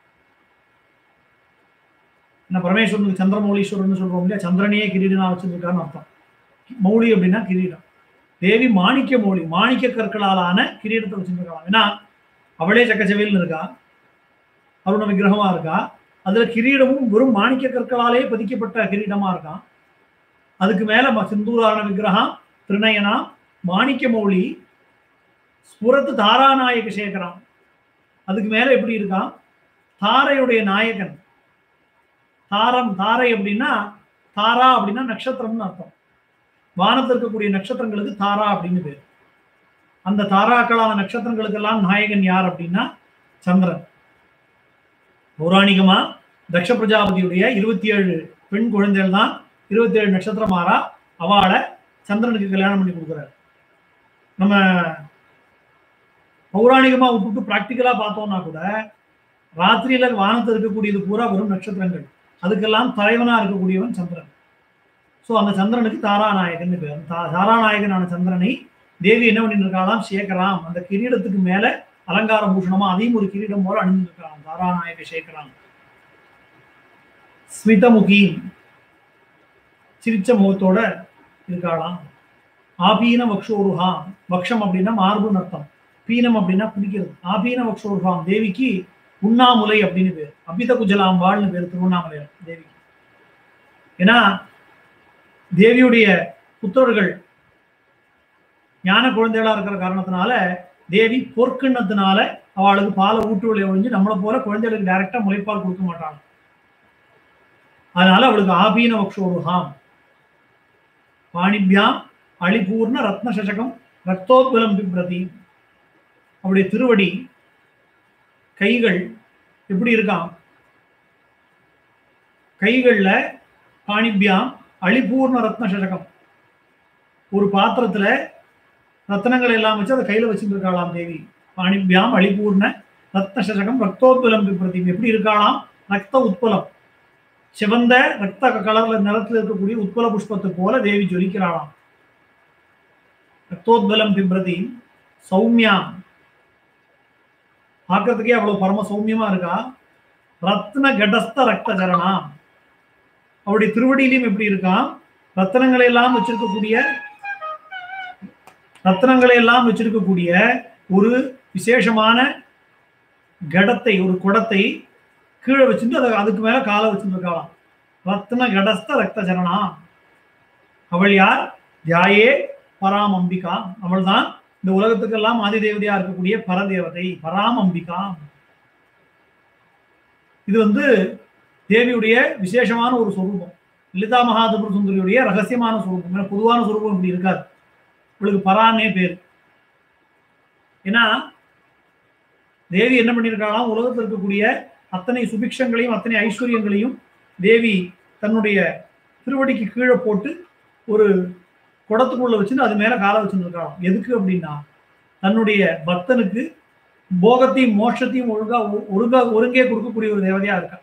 A: என்ன பரமேஸ்வரனுக்கு சந்திரமௌலீஸ்வரன் சொல்றோம் இல்லையா, சந்திரனையே கிரீடனா வச்சிருக்கான்னு அர்த்தம். மௌலி அப்படின்னா கிரீடம். தேவி மாணிக்க மௌலி, மாணிக்க கற்களாலான கிரீடத்தை வச்சிருக்காங்க. ஏன்னா அவளே சக்கச்சவையில் இருக்கா, அருண விக்கிரகமா இருக்கா. அதுல கிரீடமும் வெறும் மாணிக்க கற்களாலே பதிக்கப்பட்ட கிரீடமா இருக்கான். அதுக்கு மேல சிந்தூராரண விக்கிரகம் திருநயனா மாணிக்க மௌலி ஸ்புரத்து தாராநாயக சேகரம். அதுக்கு மேல எப்படி இருக்கான், தாரையுடைய நாயகன். தாரம் தாரை அப்படின்னா தாரா அப்படின்னா நட்சத்திரம்னு அர்த்தம். வானத்தில் இருக்கக்கூடிய நட்சத்திரங்களுக்கு தாரா அப்படின்னு பேர். அந்த தாராக்களான நட்சத்திரங்களுக்கெல்லாம் நாயகன் யார் அப்படின்னா சந்திரன். பௌராணிகமா தக்ஷ பிரஜாபதியுடைய இருபத்தி ஏழு பெண் குழந்தைகள் தான் இருபத்தி ஏழு நட்சத்திரமாரா அவளை சந்திரனுக்கு கல்யாணம் பண்ணி கொடுக்குறாரு. நம்ம பௌராணிகமா விட்டுட்டு பிராக்டிக்கலா பார்த்தோம்னா கூட ராத்திரியில வானத்தில் இருக்கக்கூடியது பூரா வெறும் நட்சத்திரங்கள். அதுக்கெல்லாம் தலைவனா இருக்கக்கூடியவன் சந்திரன். ஸோ அந்த சந்திரனுக்கு தாராநாயகன் பேர். தாராநாயகனான சந்திரனை தேவி என்ன பண்ணிட்டு இருக்காளாம், சேகராம். அந்த கிரீடத்துக்கு மேல அலங்கார பூஷணமா அதையும் ஒரு கிரீடம் போல அணிஞ்சிருக்கலாம். தாராநாயக சேகராம். ஸ்மிதமுகி சிரிச்ச முகத்தோட இருக்காளாம். ஆபீன வக்ஷோருஹாம். வக்ஷம் அப்படின்னா மார்புன்னு அர்த்தம். பீனம் அப்படின்னா குடிக்கிறது. ஆபீன வக்ஷோருஹாம். தேவிக்கு உண்ணாமுலை அப்படின்னு பேர். அபித குஜலாம்பாள்னு பேர் திருவண்ணாமலை தேவிக்கு. ஏன்னா தேவியுடைய புத்தர்கள் ஞான குழந்தைகளா இருக்கிற காரணத்தினால தேவி பொற்கிண்ணத்தினால அவளுக்கு பாலை ஊட்டுவலை ஒழிஞ்சு நம்மளை போல குழந்தைகளுக்கு டைரக்டா முளைப்பால் கொடுக்க மாட்டாங்க. அதனால அவளுக்கு ஆபீன வக்ஷோருஹாம். பாணிபியாம் அழிபூர்ண ரத்ன சசகம் ரத்தோத்பலம் பிப்ரதி. அவருடைய திருவடி கைகள் எப்படி இருக்கான், கைகள்ல பாணிபியாம் அழிபூர்ண ரத்ன சசகம். ஒரு பாத்திரத்துல ரத்னங்கள் எல்லாம் வச்சு அதை கையில வச்சுட்டு இருக்காளாம் தேவி. பாணிபியாம் அழிபூர்ண ரத்ன சசகம் ரத்தோத்பலம் பிப்ரதி. எப்படி இருக்காளாம், ரத்த உட்பலம். சிவந்த ரத்த கலர்ல நிறத்தில் இருக்கக்கூடிய உட்பல புஷ்பத்தை போல தேவி ஜொலிக்கிறாளாம். ரத்தோத்பலம் பிப்ரதி. சௌமியாம். பார்க்கறதுக்கே அவ்வளவு பரம சௌமியமா இருக்கா. ரத்ன கடஸ்த ரத்த சரணாம். அவருடைய திருவடியிலையும் எப்படி இருக்கான், ரத்தனங்களை எல்லாம் வச்சிருக்கக்கூடிய ரத்தனங்களை எல்லாம் வச்சிருக்கக்கூடிய ஒரு விசேஷமான கடத்தை, ஒரு குடத்தை கீழே வச்சுட்டு அதை அதுக்கு மேல காலை வச்சுருக்காளாம். ரத்ன கடஸ்த ரத்த சரணா. அவள் யார்? தியாயே பராம் அம்பிகா. அவள் தான் இந்த உலகத்துக்கெல்லாம் ஆதி தேவதையா இருக்கக்கூடிய பரதேவதை, பராம் அம்பிகா. இது வந்து தேவியுடைய விசேஷமான ஒரு சொரூபம். லலிதா மகாத்ரிபுர சுந்தரியுடைய ரகசியமான சொரூபம். பொதுவான சொரூபம் இப்படி இருக்காது. இவளுக்கு பரான்னே பேர். ஏன்னா தேவி என்ன பண்ணியிருக்காளாம், உலகத்தில் இருக்கக்கூடிய அத்தனை சுபிக்ஷங்களையும் அத்தனை ஐஸ்வர்யங்களையும் தேவி தன்னுடைய திருவடிக்கு கீழே போட்டு ஒரு குடத்துக்குள்ள வச்சுட்டு அது மேல காலை வச்சுருக்காளாம். எதுக்கு அப்படின்னா தன்னுடைய பக்தனுக்கு போகத்தையும் மோட்சத்தையும் ஒழுங்கா ஒழுங்கா ஒருங்கே கொடுக்கக்கூடிய ஒரு தேவதையா இருக்கா.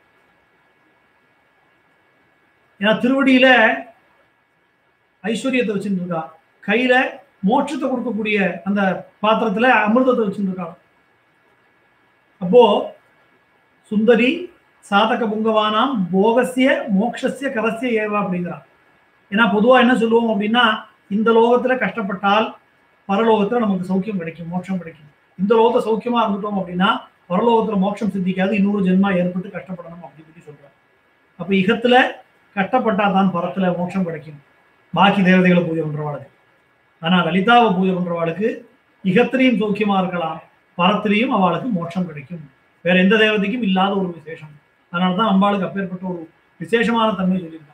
A: ஏன்னா திருவடியில ஐஸ்வர்யத்தை வச்சுட்டு இருக்கா, கையில மோட்சத்தை கொடுக்கக்கூடிய அந்த பாத்திரத்துல அமிர்தத்தை வச்சுட்டு இருக்கா. அப்போ சுந்தரி சாதக புங்கவானாம் போகசிய மோக்ஷசிய கரசிய ஏவா அப்படிங்கிறான். ஏன்னா பொதுவா என்ன சொல்லுவோம் அப்படின்னா, இந்த லோகத்துல கஷ்டப்பட்டால் பரலோகத்துல நமக்கு சௌக்கியம் கிடைக்கும், மோட்சம் கிடைக்கும். இந்த லோகத்தை சௌக்கியமா இருந்துட்டோம் அப்படின்னா பரலோகத்துல மோட்சம் சித்திக்காது, இன்னொரு ஜென்மா ஏற்பட்டு கஷ்டப்படணும் அப்படின்னு சொல்லி சொல்றாங்க. அப்ப இகத்துல கஷ்டப்பட்டா தான் பரத்துல மோட்சம் கிடைக்கும் பாக்கி தேவதைகளை பூஜை பண்றவாளுக்கு. ஆனா லலிதாவை பூஜை பண்றவாளுக்கு இகத்திலையும் சௌக்கியமா இருக்கலாம், பரத்திலையும் அவளுக்கு மோட்சம் கிடைக்கும். வேற எந்த தேவதைக்கும் இல்லாத ஒரு விசேஷம். அதனாலதான் அம்பாளுக்கு அப்பேற்பட்ட ஒரு விசேஷமான தன்மை சொல்லியிருக்கான்.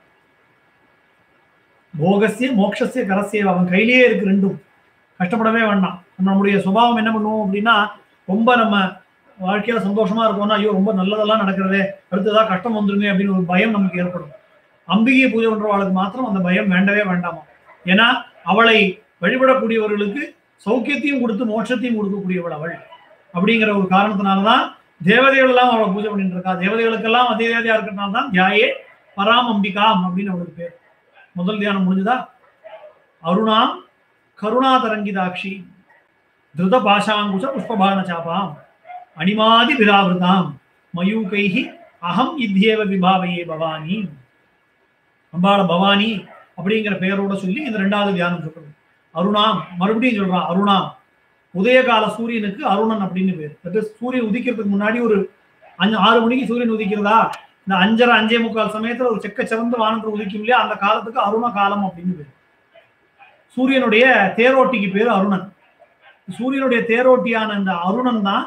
A: போகசிய மோட்சசிய கரசிய, அவன் கையிலேயே இருக்கு ரெண்டும், கஷ்டப்படவே வேண்டாம். நம்மளுடைய சுபாவம் என்ன பண்ணுவோம் அப்படின்னா, ரொம்ப நம்ம வாழ்க்கையில சந்தோஷமா இருக்கோம்னா ஐயோ ரொம்ப நல்லதெல்லாம் நடக்கிறதே, அடுத்ததான் கஷ்டம் வந்துருங்க அப்படின்னு ஒரு பயம் நமக்கு ஏற்படும். அம்பிகையை பூஜை பண்றவளுக்கு மாத்திரம் அந்த பயம் வேண்டவே வேண்டாமா. ஏன்னா அவளை வழிபடக்கூடியவர்களுக்கு சௌக்கியத்தையும் கொடுத்து மோட்சத்தையும் கொடுக்கக்கூடியவள் அவள். அப்படிங்கிற ஒரு காரணத்தினால்தான் தேவதைகள் எல்லாம் அவளை பூஜை பண்ணிட்டு இருக்கா. தேவதைகளுக்கெல்லாம் அதே தேவதையா இருக்கிறதுனால்தான் தியாயே பராம் அம்பிகாம் அப்படின்னு அவளுக்கு பேர். முதல் தியானம் முடிஞ்சுதா? அருணாம் கருணா தரங்கிதாட்சி திருத பாஷாங்குஷ புஷ்பபான சாபாம் அணிமாதி விராவிருதாம் மயூகைஹி அகம் இத்யேவ விபாவையே பவானி. அம்பாள பவானி அப்படிங்கிற பெயரோட சொல்லி இந்த ரெண்டாவது தியானம் சொல்றது. அருணாம் மறுபடியும் சொல்றான். அருணாம் உதயகால சூரியனுக்கு அருணன் அப்படின்னு பேர். சூரியன் உதிக்கிறதுக்கு முன்னாடி ஒரு அஞ்சு ஆறு மணிக்கு சூரியன் உதிக்கிறதா, இந்த அஞ்சரை அஞ்சே முக்கால் சமயத்துல ஒரு செக்க சிவந்த வானத்தில் உதிக்கும் இல்லையா, அந்த காலத்துக்கு அருண காலம் அப்படின்னு பேர். சூரியனுடைய தேரோட்டிக்கு பேரு அருணன். சூரியனுடைய தேரோட்டியான இந்த அருணன் தான்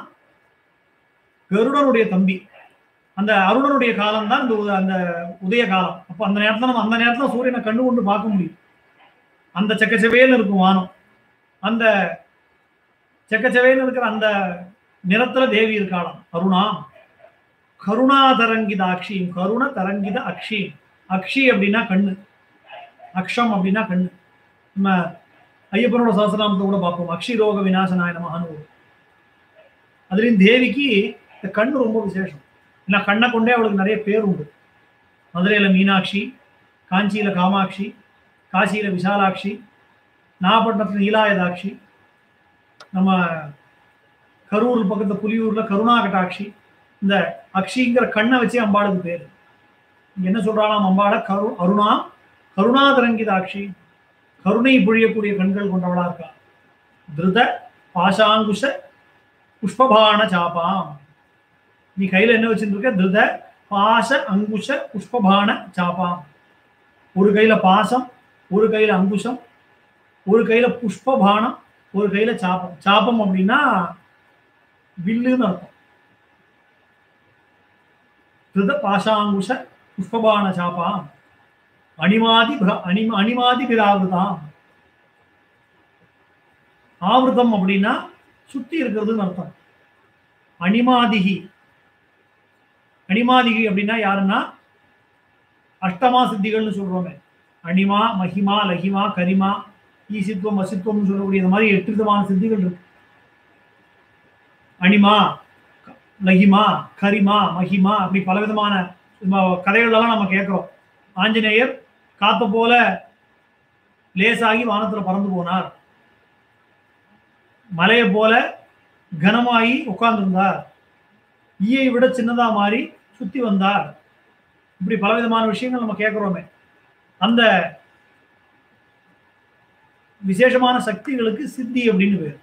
A: கருடனுடைய தம்பி. அந்த அருணனுடைய காலம் தான் இந்த அந்த உதய காலம். அப்போ அந்த நேரத்துல நம்ம அந்த நேரத்துல சூரியனை கண்டு கொண்டு பார்க்க முடியும். அந்த செக்கச்செவேன்னு இருக்கும் வானம். அந்த செக்கச்செவேன்னு இருக்கிற அந்த நிறத்துல தேவி இருக்காளாம் அருணா. கருணா தரங்கித அக்ஷியும், கருண தரங்கித அக்ஷி. அக்ஷி அப்படின்னா கண்ணு, அக்ஷம் அப்படின்னா கண்ணு. நம்ம ஐயப்பனோட சஹஸ்ரநாமத்தை கூட பார்ப்போம், அக்ஷி ரோக விநாசனாய நமஹன்னு. அதுலயும் தேவிக்கு இந்த கண்ணு ரொம்ப விசேஷம். ஏன்னா கண்ணை கொண்டே அவளுக்கு நிறைய பேர் உண்டு. மதுரையில மீனாட்சி, காஞ்சியில காமாட்சி, காசியில விசாலாட்சி, நாகப்பட்டினத்துல நீலாயதாட்சி, நம்ம கரூர் பக்கத்துல புலியூர்ல கருணாகட்டாட்சி. இந்த அக்ஷிங்கிற கண்ணை வச்சு அம்பாளுக்கு பேரு. என்ன சொல்றாளாம் அம்பாளை? கரு அருணா கருணாதரங்கிதாட்சி, கருணை பொழியக்கூடிய கண்கள் கொண்டவளா இருக்கா. திருத பாஷாங்குஷ புஷ்பபான சாபாம். நீ கையில என்ன வச்சுட்டு இருக்க? திருத பாச அங்குஷ புஷ்பபான சாபாம். ஒரு கையில பாசம், ஒரு கையில அங்குஷம், ஒரு கையில புஷ்பபானம், ஒரு கையில சாப்பம். சாப்பம் அப்படின்னா வில்லுன்னு அர்த்தம். திருத பாஷாங்குஷ புஷ்பபான சாபாம் அணிமாதி அணி அணிமாதி விராவிருதாம். ஆவிருதம் அப்படின்னா சுத்தி இருக்கிறதுன்னு அர்த்தம். அணிமாதிகி, அணிமாதிகி அப்படின்னா யாருன்னா அஷ்டமா சித்திகள்னு சொல்றோமே. அணிமா, மகிமா, லகிமா, கரிமா, ஈசித்துவம், அசித்துவம் சொல்லக்கூடிய இந்த மாதிரி எட்டு விதமான சித்திகள் இருக்கு. அணிமா, லகிமா, கரிமா, மகிமா, அப்படி பல விதமான கதைகள்லாம் நம்ம கேட்கிறோம். ஆஞ்சநேயர் காத்த போல லேசாகி வானத்துல பறந்து போனார், மலையை போல கனமாகி உட்கார்ந்திருந்தார், ஈயை விட சின்னதா மாறி சுத்தி வந்தார், இப்படி பலவிதமான விஷயங்கள் நம்ம கேட்கிறோமே, அந்த விசேஷமான சக்திகளுக்கு சித்தி அப்படின்னு பேர்.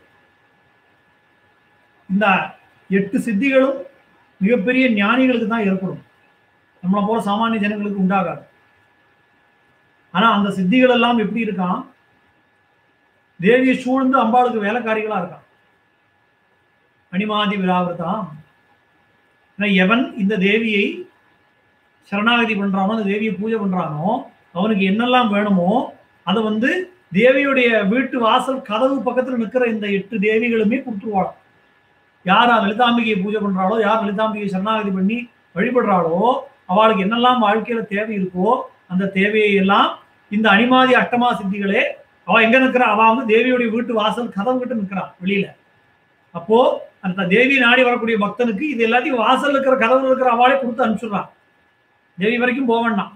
A: இந்த எட்டு சித்திகளும் மிகப்பெரிய ஞானிகளுக்கு தான் ஏற்படும், நம்மளை போல சாமானிய ஜனங்களுக்கு உண்டாகாது. ஆனா அந்த சித்திகள் எல்லாம் எப்படி இருக்கான், தேவியை சூழ்ந்து அம்பாளுக்கு வேலைக்காரிகளா இருக்கான். அணிமாதி விராவிரதாம். எவன் இந்த தேவியை சரணாகதி பண்றானோ, அந்த தேவியை பூஜை பண்றானோ, அவனுக்கு என்னெல்லாம் வேணுமோ அதை வந்து தேவியுடைய வீட்டு வாசல் கதவு பக்கத்துல நிற்கிற இந்த எட்டு தேவிகளுமே கொடுத்துருவாளாம். யார் லலிதாம்பிகையை பூஜை பண்றாளோ, யார் லலிதாம்பிகையை சரணாகதி பண்ணி வழிபடுறாளோ, அவளுக்கு என்னெல்லாம் வாழ்க்கையில தேவை இருக்கோ அந்த தேவையை எல்லாம் இந்த அணிமாதி அஷ்டமா சித்திகளே, அவ எங்க நிற்கிறா, அவ வந்து தேவியுடைய வீட்டு வாசல் கதவு கிட்ட நிற்கிறான் வெளியில. அப்போ அந்த தேவி நாடி வரக்கூடிய பக்தனுக்கு இது எல்லாத்தையும் வாசல் இருக்கிற கதவுல இருக்கிற அவளே கொடுத்து அனுப்பிச்சுடுறான், தேவி வரைக்கும் போக வேண்டாம்.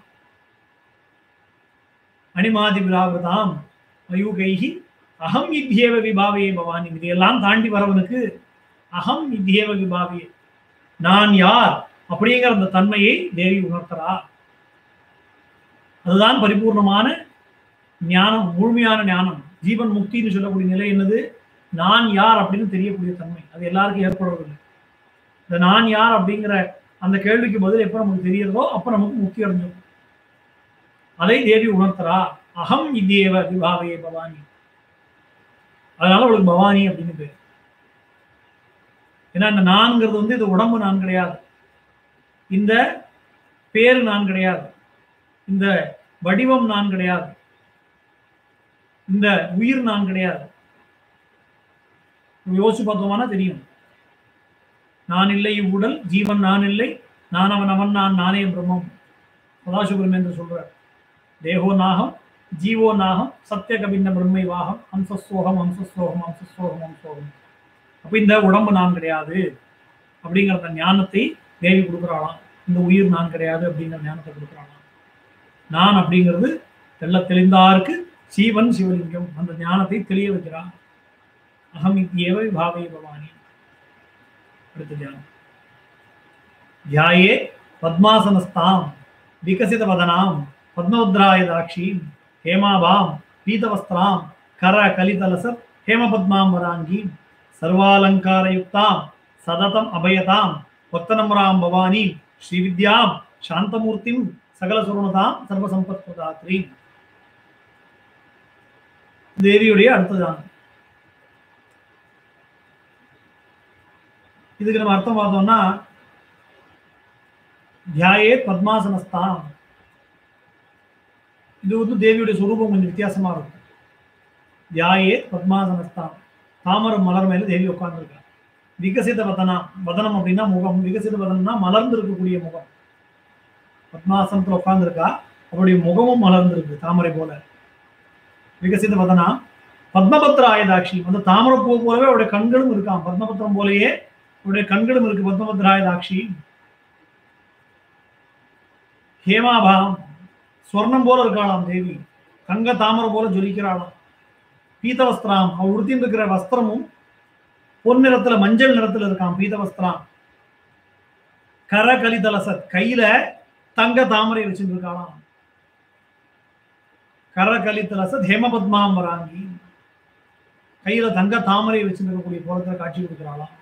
A: அணிமாதி விராவிரதாம் மயூகைஹி அகம் இத்யேவ விபாவையே பவானி. இதையெல்லாம் தாண்டி வரவனுக்கு அகம் இத்யேவ விபாவையே, நான் யார் அப்படிங்கிற அந்த தன்மையை தேவி உணர்த்தரா. அதுதான் பரிபூர்ணமான ஞானம், முழுமையான ஞானம். ஜீவன் முக்தின்னு சொல்லக்கூடிய நிலை என்னது, நான் யார் அப்படின்னு தெரியக்கூடிய தன்மை. அது எல்லாருக்கும் ஏற்படுவதில்லை. இந்த நான் யார் அப்படிங்கிற அந்த கேள்விக்கு பதில் எப்ப நமக்கு தெரியறதோ அப்ப நமக்கு முக்தி அடைஞ்சிடும். அதை தேவி உணர்த்தரா. அகம் இத்யேவ விபாவையே பவானி. அதனால அவளுக்கு பவானி அப்படின்னு பேர். ஏன்னா இந்த நான்கிறது வந்து இது உடம்பு நான் கிடையாது, இந்த பேரு நான் கிடையாது, இந்த வடிவம் நான் கிடையாது, இந்த உயிர் நான் கிடையாது. யோசிச்சு பார்த்தோம்னா தெரியும். நான் இல்லை இவ்வுடல், ஜீவன் நான் இல்லை, நான் அவன் அவன் நான் நானே பிரம்மம். சதாசிவபுரம் என்று சொல்றார். தேகோ நாகம் ஜீவோ நாகம் சத்திய கபின்ன பிரம்மை வாகம் ஹம்சஸ்தோகம் ஹம்சஸ்தோகம் ஹம்சஸ்தோகம் ஹம்சோகம். அப்ப இந்த உடம்பு நான் கிடையாது அப்படிங்கிற அந்த ஞானத்தை தேவி கொடுக்குறாளாம். இந்த உயிர் நான் கிடையாது அப்படிங்கிற ஞானத்தை கொடுக்குறாளாம். நான் அப்படிங்கிறது தெல்ல தெளிந்தாருக்கு சீவன் சிவலிங்கம், அந்த ஞானத்தை தெளிய வைக்கிறான். அகம் இத்யேவ விபாவையே பவானி. அடுத்த தியானம். தியாயே பத்மாசனஸ்தாம் விகசித வதனாம் பத்மோத்ராய தாட்சீம் ஹேமாபாம் பீதவஸ்திராம் கர கலிதலசத் ஹேமபத்மாம் வராங்கீம் சர்வாலங்காரயுக்தாம் சததம் அபயதாம் பக்தனம்ராம் பவானி ஸ்ரீவித்யாம் சாந்தமூர்த்திம் சகலசுரணதாம் சர்வசம்பத் பிரதாத்ரி. தேவியுடைய அடுத்ததான். இதுக்கு நம்ம அர்த்தம் பார்த்தோம்னா, தியாயே பத்மாசனஸ்தாம். இது வந்து தேவியுடைய சுரூபம் கொஞ்சம் வித்தியாசமா இருக்கும். தியாயே பத்மாசனஸ்தாம், தாமர மலர் மேல தேவி உட்கார்ந்துருக்காங்க. விகசித வதனா, வதனம் அப்படின்னா முகம், விகசித வதனம்னா மலர்ந்து இருக்கக்கூடிய முகம். பத்மாசனத்துல உட்கார்ந்துருக்கா, அவருடைய முகமும் மலர்ந்திருக்கு தாமரை போல. விகசித வதனா பத்மபத்ராய தாட்சி, அந்த தாமரை பூ போலவே அவருடைய கண்களும் இருக்கான், பத்மபத்திரம் போலயே அவருடைய கண்களும் இருக்கு. பத்மபத்ராய தாட்சி. ஹேமாபாம், ஸ்வர்ணம் போல இருக்காளாம் தேவி, தங்க தாமரை போல ஜொலிக்கிறாளாம். பீதவஸ்திராம், அவள் உடுத்தின்னு இருக்கிற வஸ்திரமும் பொன் நிறத்துல மஞ்சள் நிறத்துல இருக்கான். பீதவஸ்திராம். கர கலிதலசத், கையில தங்க தாமரை வச்சுட்டு இருக்காளாம். கர கலிதலசத் ஹேமபத்மாம் வராங்கி, கையில தங்க தாமரை வச்சிருக்கக்கூடிய கோலத்துல காட்சி கொடுக்கிறாளாம்.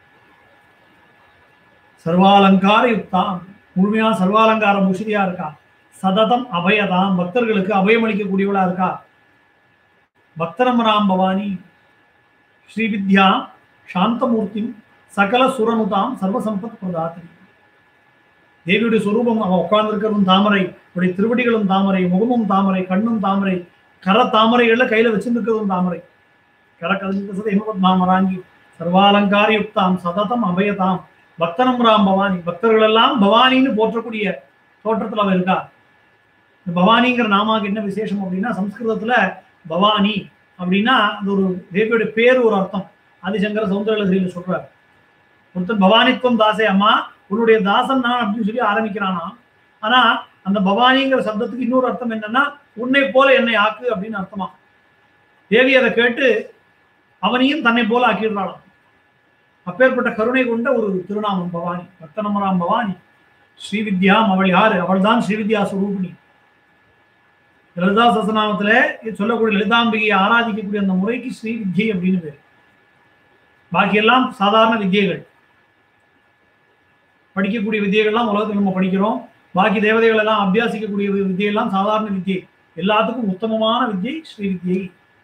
A: சர்வாலங்கார யுக்தாம், முழுமையா சர்வாலங்கார முஷிரியா இருக்கா. சததம் அபயதாம், பக்தர்களுக்கு அபயம் அளிக்கக்கூடியவளா இருக்கா. பக்தரமராம் பவானி ஸ்ரீவித்யாம் சாந்தமூர்த்தி சகல சுரனுதாம் சர்வசம்பத் பிரதாத்ரி. தேவியுடைய சுரூபம், அவன் உட்கார்ந்து இருக்கிறதும் தாமரை, அவருடைய திருவடிகளும் தாமரை, முகமும் தாமரை, கண்ணும் தாமரை, கர தாமரைகள்ல கையில வச்சிருக்கிறதும் தாமரை. கர கலிதலசத் ஹேமபத்மாமராங்கி சர்வாலங்கார யுக்தாம் சததம் அபயதாம் பக்தனம் ராம் பவானி. பக்தர்கள் எல்லாம் பவானின்னு போற்றக்கூடிய தோற்றத்துல அவ இருக்கா. இந்த பவானிங்கிற நாமாக்கு என்ன விசேஷம் அப்படின்னா, சம்ஸ்கிருதத்துல பவானி அப்படின்னா அது ஒரு தேவியோட பேரு, ஒரு அர்த்தம். ஆதிசங்கர சௌந்தரலஹரியில சொல்றார். ஒருத்தன் பவானித்துவம் தாசே, அம்மா உன்னுடைய தாசன் நான் அப்படின்னு சொல்லி ஆரம்பிக்கிறானா. ஆனா அந்த பவானிங்கிற சப்தத்துக்கு இன்னொரு அர்த்தம் என்னன்னா, உன்னை போல என்னை ஆக்கு அப்படின்னு அர்த்தமா. தேவி அதை கேட்டு அவனையும் தன்னை போல ஆக்கிடுறாளாம். அப்பேற்பட்ட கருணை கொண்ட ஒரு திருநாமம் பவானி. பக்தனமராம் பவானி ஸ்ரீவித்யாம் அவள் யாரு? அவள் தான் ஸ்ரீவித்யா ஸ்வரூபிணி. லலிதா சஹஸ்ரநாமத்துல சொல்லக்கூடிய லலிதாம்பிகையை ஆராதிக்கக்கூடிய அந்த முறைக்கு ஸ்ரீவித்யை அப்படின்னு பேர். பாக்கியெல்லாம் சாதாரண வித்தியைகள், படிக்கக்கூடிய வித்தியைகள்லாம் உலகத்தில் நம்ம படிக்கிறோம். பாக்கி தேவதைகள் எல்லாம் அபியாசிக்கக்கூடிய வித்தியெல்லாம் சாதாரண வித்தியை. எல்லாத்துக்கும் உத்தமமான வித்தியை ஸ்ரீவித்யை.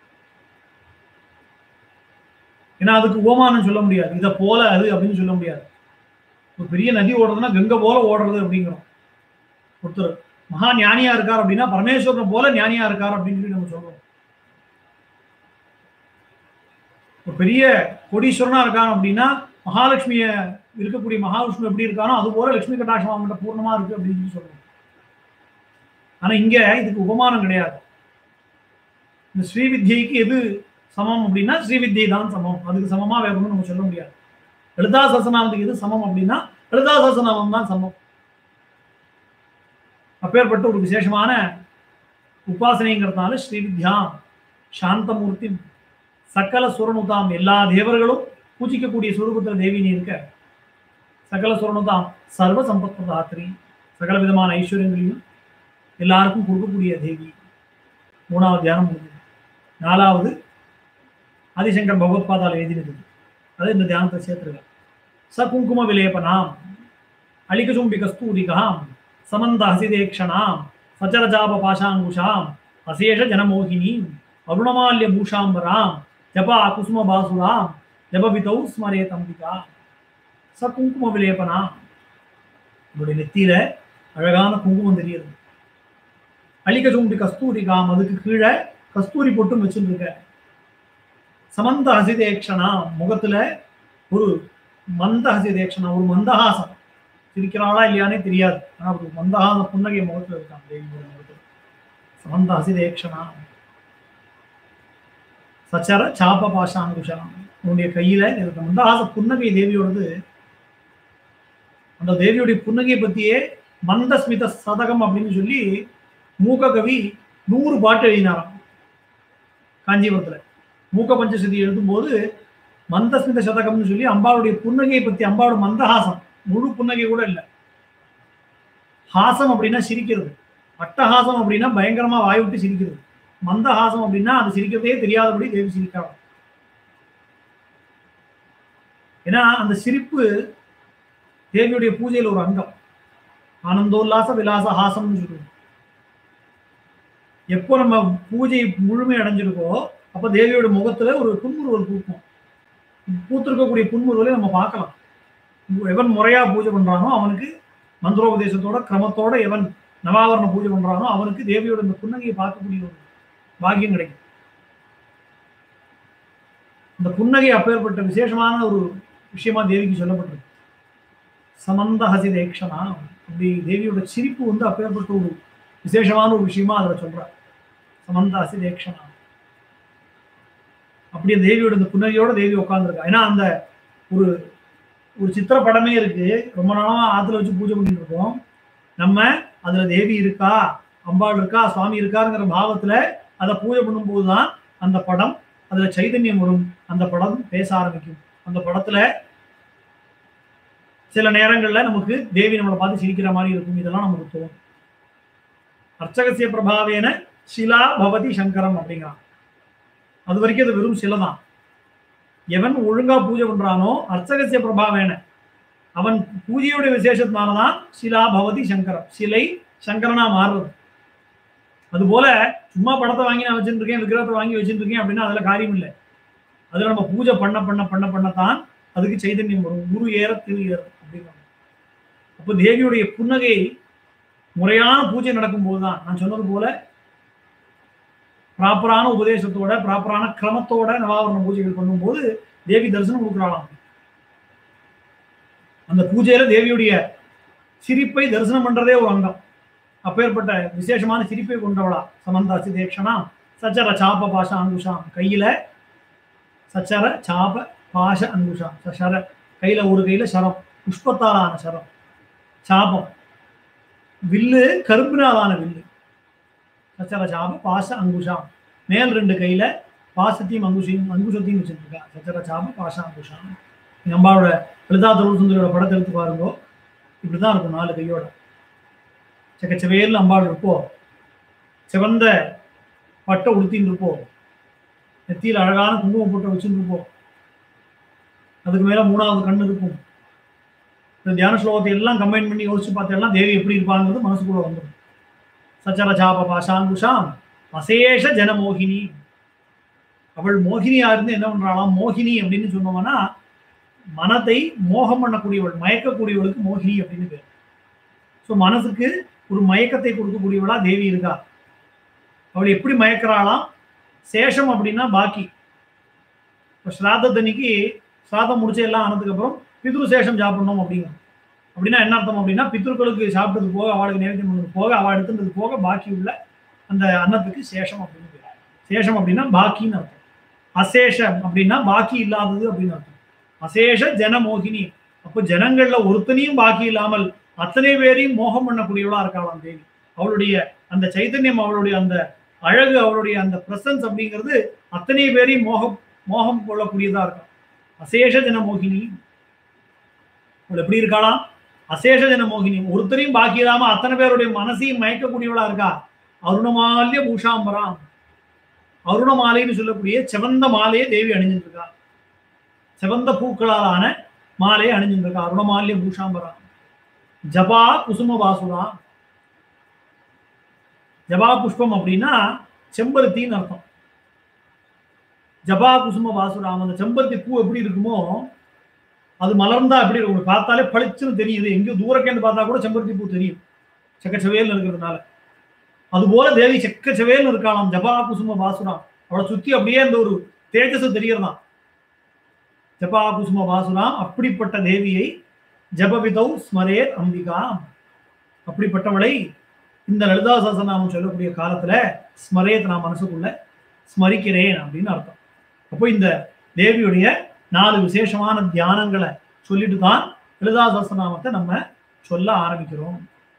A: ஏன்னா அதுக்கு உபமானம் சொல்ல முடியாது, இதை போல அது அப்படின்னு சொல்ல முடியாது. ஒரு பெரிய நதி ஓடுறதுன்னா கங்கை போல ஓடுறது அப்படிங்கிறோம். ஒருத்தர் மகா ஞானியா இருக்கார் அப்படின்னா பரமேஸ்வரனை போல ஞானியா இருக்கார் அப்படின்னு சொல்லி நம்ம சொல்றோம். ஒரு பெரிய கோடீஸ்வரனா இருக்கான் அப்படின்னா மகாலட்சுமிய இருக்கக்கூடிய மகாவிஷ்ணு எப்படி இருக்கானோ அது போல லட்சுமி கட்டாட்சம் அவங்கள்ட்ட பூர்ணமா இருக்கு அப்படின்னு சொல்லி சொல்றோம். ஆனா இங்க இதுக்கு உபமானம் கிடையாது. இந்த ஸ்ரீவித்யைக்கு எது சமம் அப்படின்னா ஸ்ரீவித்யை தான் சமம். அதுக்கு சமமா வேற ஒன்றும் நம்ம சொல்ல முடியாது. லலிதா சஹஸ்ரநாமத்துக்கு எது சமம் அப்படின்னா லலிதா சஹஸ்ரநாமம் தான் சமம். அப்பேற்பட்ட ஒரு விசேஷமான உபாசனைங்கிறதுனால ஸ்ரீவித்யாம் சாந்தமூர்த்தி சகல சுரனுதாம், எல்லா தேவர்களும் பூஜிக்கக்கூடிய சுரூபத்தில் தேவி நீ இருக்க. சகல சுரனுதாம் சர்வ சம்பத் பிரதாத்ரி, சகல விதமான ஐஸ்வர்யங்களையும் எல்லாருக்கும் கொடுக்கக்கூடிய தேவி. மூணாவது தியானம் முடிஞ்சது. நாலாவது ஆதிசங்கர் பகவத்பாதால் எழுதினது, அது இந்த தியானத்தை சேர்த்துருக்க. ச குங்கும விலேபனாம் அலிகசும்பி கஸ்தூரிகாம் சமந்த ஹசிதேக்ஷணாம் சச்சரஜாப பாஷாங்குஷாம் அசேஷ ஜனமோகினீம் அருணமால்ய பூஷாம்பராம் ஜபா குசும பாசுராம் ஜபவிதௌ ஸ்மரே தம்பிகா. ச குங்கும விலேபனாம், உங்களுடைய நெத்தியில அழகான குங்குமம் தெரியுது. அலிகசும்பி கஸ்தூரிகாம், அதுக்கு கீழே கஸ்தூரி பொட்டும் வச்சுருக்க. சமந்த ஹசிதேக்ஷனா, முகத்துல ஒரு மந்த ஹசிதேக்ஷனா, ஒரு மந்தஹாசம். சிரிக்கிறாளா இல்லையானே தெரியாது, ஆனா ஒரு மந்தஹாச புன்னகை முகத்துல இருக்கான் தேவியோட முகத்துல. சமந்த ஹசிதேக்ஷனா சச்சர சாப பாஷாங்குஷா, உன்னுடைய கையில இருக்க மந்தஹாச புன்னகை தேவியோடது. அந்த தேவியுடைய புன்னகையை பத்தியே மந்தஸ்மித சதகம் அப்படின்னு சொல்லி மூக்க கவி நூறு பாட்டு எழுதினாராம் காஞ்சிபுரத்துல. மூக்க பஞ்சசதி எழுதும் போது மந்தஸ்மித சதகம்னு சொல்லி அம்பாளுடைய புன்னகையை பத்தி, அம்பாவோட மந்தஹாசம், முழு புன்னகை கூட இல்லை. ஹாசம் அப்படின்னா சிரிக்கிறது, அட்டஹாசம் அப்படின்னா பயங்கரமா வாய் விட்டு சிரிக்கிறது, மந்தஹாசம் அப்படின்னா அது சிரிக்கிறதே தெரியாதபடி தேவி சிரிக்கிறாள். ஏன்னா அந்த சிரிப்பு தேவியுடைய பூஜையில் ஒரு அங்கம். ஆனந்தோல்லாச விலாச ஹாசம்னு சொல்லுவோம். எப்போ நம்ம பூஜை முழுமை அடைஞ்சிருக்கோ அப்போ தேவியோட முகத்துல ஒரு புன்முறுவல் பூக்கும். பூத்திருக்கக்கூடிய புன்முறுவலை நம்ம பார்க்கலாம். எவன் முறையா பூஜை பண்றானோ அவனுக்கு மந்திரோபதேசத்தோட கிரமத்தோட எவன் நவாவரண பூஜை பண்றானோ அவனுக்கு தேவியோட இந்த புன்னகையை பார்க்கக்கூடிய ஒரு பாக்கியம் கிடைக்கும். இந்த புன்னகை அப்பேற்பட்ட விசேஷமான ஒரு விஷயமா தேவிக்கு சொல்லப்பட்டிருக்கு. சமந்த ஹசிதேக்ஷனா, அப்படி தேவியோட சிரிப்பு வந்து அப்பேற்பட்ட ஒரு விசேஷமான ஒரு விஷயமா அதில் சொல்றார். சமந்த ஹசிதேக்ஷனா, அப்படியே தேவியோட இந்த புன்னகையோட தேவி உட்காந்துருக்கா. ஏன்னா அந்த ஒரு ஒரு சித்திர படமே இருக்கு, ரொம்ப நாளா ஆத்துல வச்சு பூஜை பண்ணிட்டு இருக்கோம். நம்ம அதுல தேவி இருக்கா, அம்பாள் இருக்கா, சுவாமி இருக்காருங்கிற பாவத்துல அதை பூஜை பண்ணும்போது தான் அந்த படம், அதுல சைதன்யம் வரும், அந்த படம் பேச ஆரம்பிக்கும். அந்த படத்துல சில நேரங்கள்ல நமக்கு தேவி நம்மளை பார்த்து சிரிக்கிற மாதிரி இருக்கும். இதெல்லாம் நமக்கு தோணும். அர்ச்சகசிய பிரபாவேன சிலா பவதி சங்கரம் அப்படிங்கிறான். அது வரைக்கும் அது வெறும் சிலை தான். எவன் ஒழுங்கா பூஜை பண்றானோ அர்ச்சகசிய பிரபாவேன, அவன் பூஜையோட விசேஷத்தினாலதான் சிலா பவதி சங்கரம், சிலை சங்கரனா மாறுறது. அது போல சும்மா படத்தை வாங்கி நான் வச்சுட்டு இருக்கேன், விக்கிரகத்தை வாங்கி வச்சுட்டு இருக்கேன் அப்படின்னா அதுல காரியம் இல்லை. அதுல நம்ம பூஜை பண்ண பண்ண பண்ண பண்ணத்தான் அதுக்கு சைதன்யம் வரும். குரு ஏற திரு ஏற அப்படிங்கிறாங்க. அப்போ தேவியுடைய புன்னகை முறையான பூஜை நடக்கும் போதுதான், நான் சொன்னது போல ப்ராப்பரான உபதேசத்தோட ப்ராப்பரான கிரமத்தோட நவாவரண பூஜைகள் பண்ணும்போது தேவி தரிசனம் கொடுக்குறாளாம். அந்த பூஜையில தேவியுடைய சிரிப்பை தரிசனம் பண்றதே ஒரு அங்கம். அப்பேற்பட்ட விசேஷமான சிரிப்பை கொண்டவளா சமந்த ஹசிதேக்ஷனா சச்சர சாப பாஷ அங்குஷாம், கையில சச்சர சாப பாஷ அங்குஷாம், சர கையில ஒரு கையில சரம், புஷ்பத்தாலான சரம், சாபம் வில்லு, கரும்பினாலான வில்லு, சச்சர சாப பாஷ அங்குஷாம், மேல் ரெண்டு கையில பாசத்தையும் அங்குஷையும் அங்குஷத்தையும் வச்சுருக்கா. சச்சர சாப பாஷ அங்குஷாம். அம்பாவோட லலிதா சுந்தரியோட படத்தை எடுத்து பாருங்கோ, இப்படிதான் இருக்கும் நாலு கையோட. செக்கச்சவேல் அம்பாள் இருப்போம், சிவந்த பட்டை உடுத்தின்னு இருப்போம், நெத்தியில் அழகான குங்குமம் போட்டு வச்சுட்டு இருப்போம், அதுக்கு மேல மூணாவது கண்ணு இருக்கும். இந்த தியான ஸ்லோகத்தை எல்லாம் கம்பைன் பண்ணி யோசிச்சு பார்த்தெல்லாம் தேவி எப்படி இருப்பாங்கிறது மனசுக்குள்ள வந்துடும். சச்சர சாப பாஷாங்குஷாம் அசேஷ ஜனமோகினி. அவள் மோகினியா இருந்து என்ன பண்றாளாம்? மோகினி அப்படின்னு சொன்னோம்னா மனத்தை மோகம் பண்ணக்கூடியவள், மயக்கக்கூடியவளுக்கு மோகினி அப்படின்னு பேர். ஸோ மனசுக்கு ஒரு மயக்கத்தை கொடுக்கக்கூடியவளா தேவி இருக்கா. அவள் எப்படி மயக்கிறாளாம்? சேஷம் அப்படின்னா பாக்கி. இப்போ ஸ்ராத்தத்தன்னைக்கு ஸ்ராத்தம் முடிச்சு எல்லாம் ஆனதுக்கு அப்புறம் பித்ரு சேஷம் சாப்பிடணும் அப்படிங்கும். அப்படின்னா என்ன அர்த்தம் அப்படின்னா, பித்ருக்களுக்கு சாப்பிட்டது போக, அவளுக்கு நேரத்தை பண்ணது போக, அவள் எடுத்துனது போக பாக்கி உள்ள அந்த அன்னத்துக்கு சேஷம் அப்படின்னு பேர். சேஷம் அப்படின்னா பாக்கின்னு அர்த்தம். அசேஷம் அப்படின்னா பாக்கி இல்லாதது அப்படின்னு அர்த்தம். அசேஷ ஜனமோகினி. அப்போ ஜனங்கள்ல ஒருத்தனையும் பாக்கி இல்லாமல் அத்தனை பேரையும் மோகம் பண்ணக்கூடியவளா இருக்காளாம் தேவி. அவளுடைய அந்த சைத்தன்யம், அவளுடைய அந்த அழகு, அவளுடைய அந்த பிரசன்ஸ் அப்படிங்கிறது அத்தனை பேரையும் மோகம் மோகம் கொள்ளக்கூடியதா இருக்கும். அசேஷ ஜனமோகினி. அவள் எப்படி இருக்காளாம்? அசேஷ ஜனமோகினி. ஒருத்தரையும் பாக்கி இல்லாம அத்தனை பேருடைய மனசையும் மயக்கக்கூடியவளா இருக்கா. அருணமால்ய பூஷாம்பராம். அருணமாலைன்னு சொல்லக்கூடிய சிவந்த மாலையை தேவி அணிஞ்சிட்டு இருக்கா. சிவந்த பூக்களாலான மாலையை அணிஞ்சிட்டு இருக்கா. அருணமால்ய பூஷாம்பராம். ஜபா குசும பாசுரா. ஜபா புஷ்பம் அப்படின்னா செம்பருத்தின்னு அர்த்தம். ஜபா குசும பாசுராம். அந்த செம்பருத்தி பூ எப்படி இருக்குமோ அது மலர்ந்தா எப்படி இருக்கும், பார்த்தாலே பளிச்சுன்னு தெரியுது. எங்கேயும் தூரக்கேந்து பார்த்தா கூட செம்பருத்தி பூ தெரியும், செக்கச்சவேல் இருக்கிறதுனால. அதுபோல தேவி செக்கச்சவேல் இருக்காளாம். ஜபா குசும பாசுராம். அவளை சுத்தி அப்படியே அந்த ஒரு தேஜஸ் தெரியறதான். ஜபா குசும பாசுராம். அப்படிப்பட்ட தேவியை ஜபவிதௌ ஸ்மரே அம்பிகா. அப்படிப்பட்டவளை இந்த லலிதா சஹஸ்ரநாமம் சொல்லக்கூடிய காலத்துல ஸ்மரேத், நான் மனசுக்குள்ள ஸ்மரிக்கிறேன் அப்படின்னு அர்த்தம். அப்போ இந்த தேவியுடைய நாலு விசேஷமான தியானங்களை சொல்லிட்டு தான் லலிதா சஹஸ்ரநாமத்தை நம்ம சொல்ல ஆரம்பிக்கிறோம்.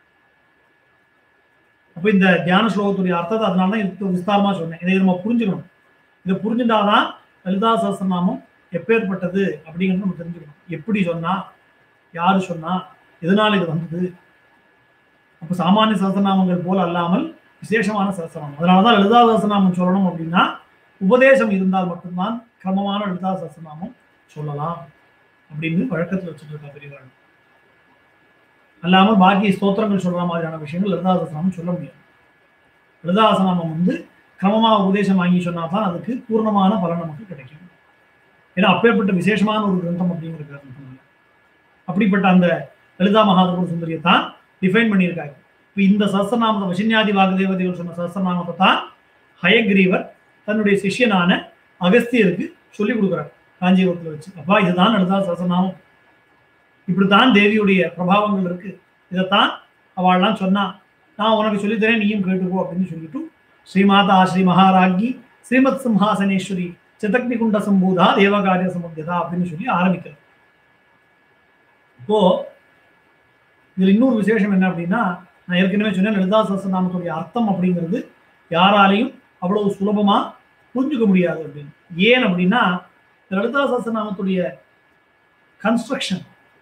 A: அப்போ இந்த தியான ஸ்லோகத்துடைய அர்த்தத்தை அதனால தான் இது விஸ்தாரமா சொன்னேன். இதை நம்ம புரிஞ்சுக்கணும். இதை புரிஞ்சுட்டாதான் லலிதா சஹஸ்ரநாமம் எப்பேற்பட்டது அப்படிங்கிறது நம்ம தெரிஞ்சுக்கணும். எப்படி சொன்னா, யாரு சொன்னா, எதனால இது வந்தது. அப்போ சாமானிய சஹஸ்ரநாமங்கள் போல அல்லாமல் விசேஷமான சஹஸ்ரநாமம். அதனாலதான் லலிதா சஹஸ்ரநாமம் சொல்லணும் அப்படின்னா உபதேசம் இருந்தால் மட்டும்தான் கிரமமான லலிதா சஹஸ்ரநாமம் சொல்லலாம் அப்படின்னு வழக்கத்தில் வச்சுட்டு இருக்கா பெரியவர்கள். அல்லாமல் பாக்கி ஸ்தோத்திரங்கள் சொல்ற மாதிரியான விஷயங்கள் லலிதா சஹஸ்ரநாமம் சொல்ல முடியாது. லலிதா சஹஸ்ரநாமம் வந்து கிரமமா உபதேசம் வாங்கி சொன்னா தான் அதுக்கு பூர்ணமான பலன் நமக்கு கிடைக்கும். ஏன்னா அப்பேற்பட்ட விசேஷமான ஒரு கிரந்தம் அப்படிங்கிறது. அப்படிப்பட்ட அந்த லலிதா மகாத்ரிபுர சுந்தரியை தான் டிஃபைன் பண்ணியிருக்காங்க. இப்போ இந்த சஹஸ்ரநாமத்தை வசின்யாதி வாகுதேவதைகள் சொன்ன சஹஸ்ரநாமத்தை தான் ஹயக்ரீவர் தன்னுடைய சிஷ்யனான அகஸ்தியருக்கு சொல்லிக் கொடுக்குறார் காஞ்சிபுரத்தில் வச்சு. அப்பா இதுதான் லலிதா சஹஸ்ரநாமம், இப்படித்தான் தேவியுடைய பிரபாவங்கள் இருக்கு, இதைத்தான் அவள்லாம் சொன்னா, நான் உனக்கு சொல்லித்தரேன், நீயும் கேட்டுக்கோ அப்படின்னு சொல்லிட்டு ஸ்ரீ மாதா ஸ்ரீ மகாராஜி ஸ்ரீமத் சிம்ஹாசனேஸ்வரி சிதக்னி குண்ட சம்பூதா தேவகாரிய சமுத்தியதா அப்படின்னு சொல்லி ஆரம்பிக்கிறார். இப்போ இதுல இன்னொரு விசேஷம் என்ன அப்படின்னா, நான் ஏற்கனவே சொன்னேன் லலிதா சஹஸ்ரநாமத்துடைய அர்த்தம் அப்படிங்கிறது யாராலையும் அவ்வளவு சுலபமா புரிஞ்சுக்க முடியாது அப்படின்னு. ஏன் அப்படின்னா லலிதா சஹஸ்ரநாமத்துடைய கன்ஸ்ட்ரக்ஷன்.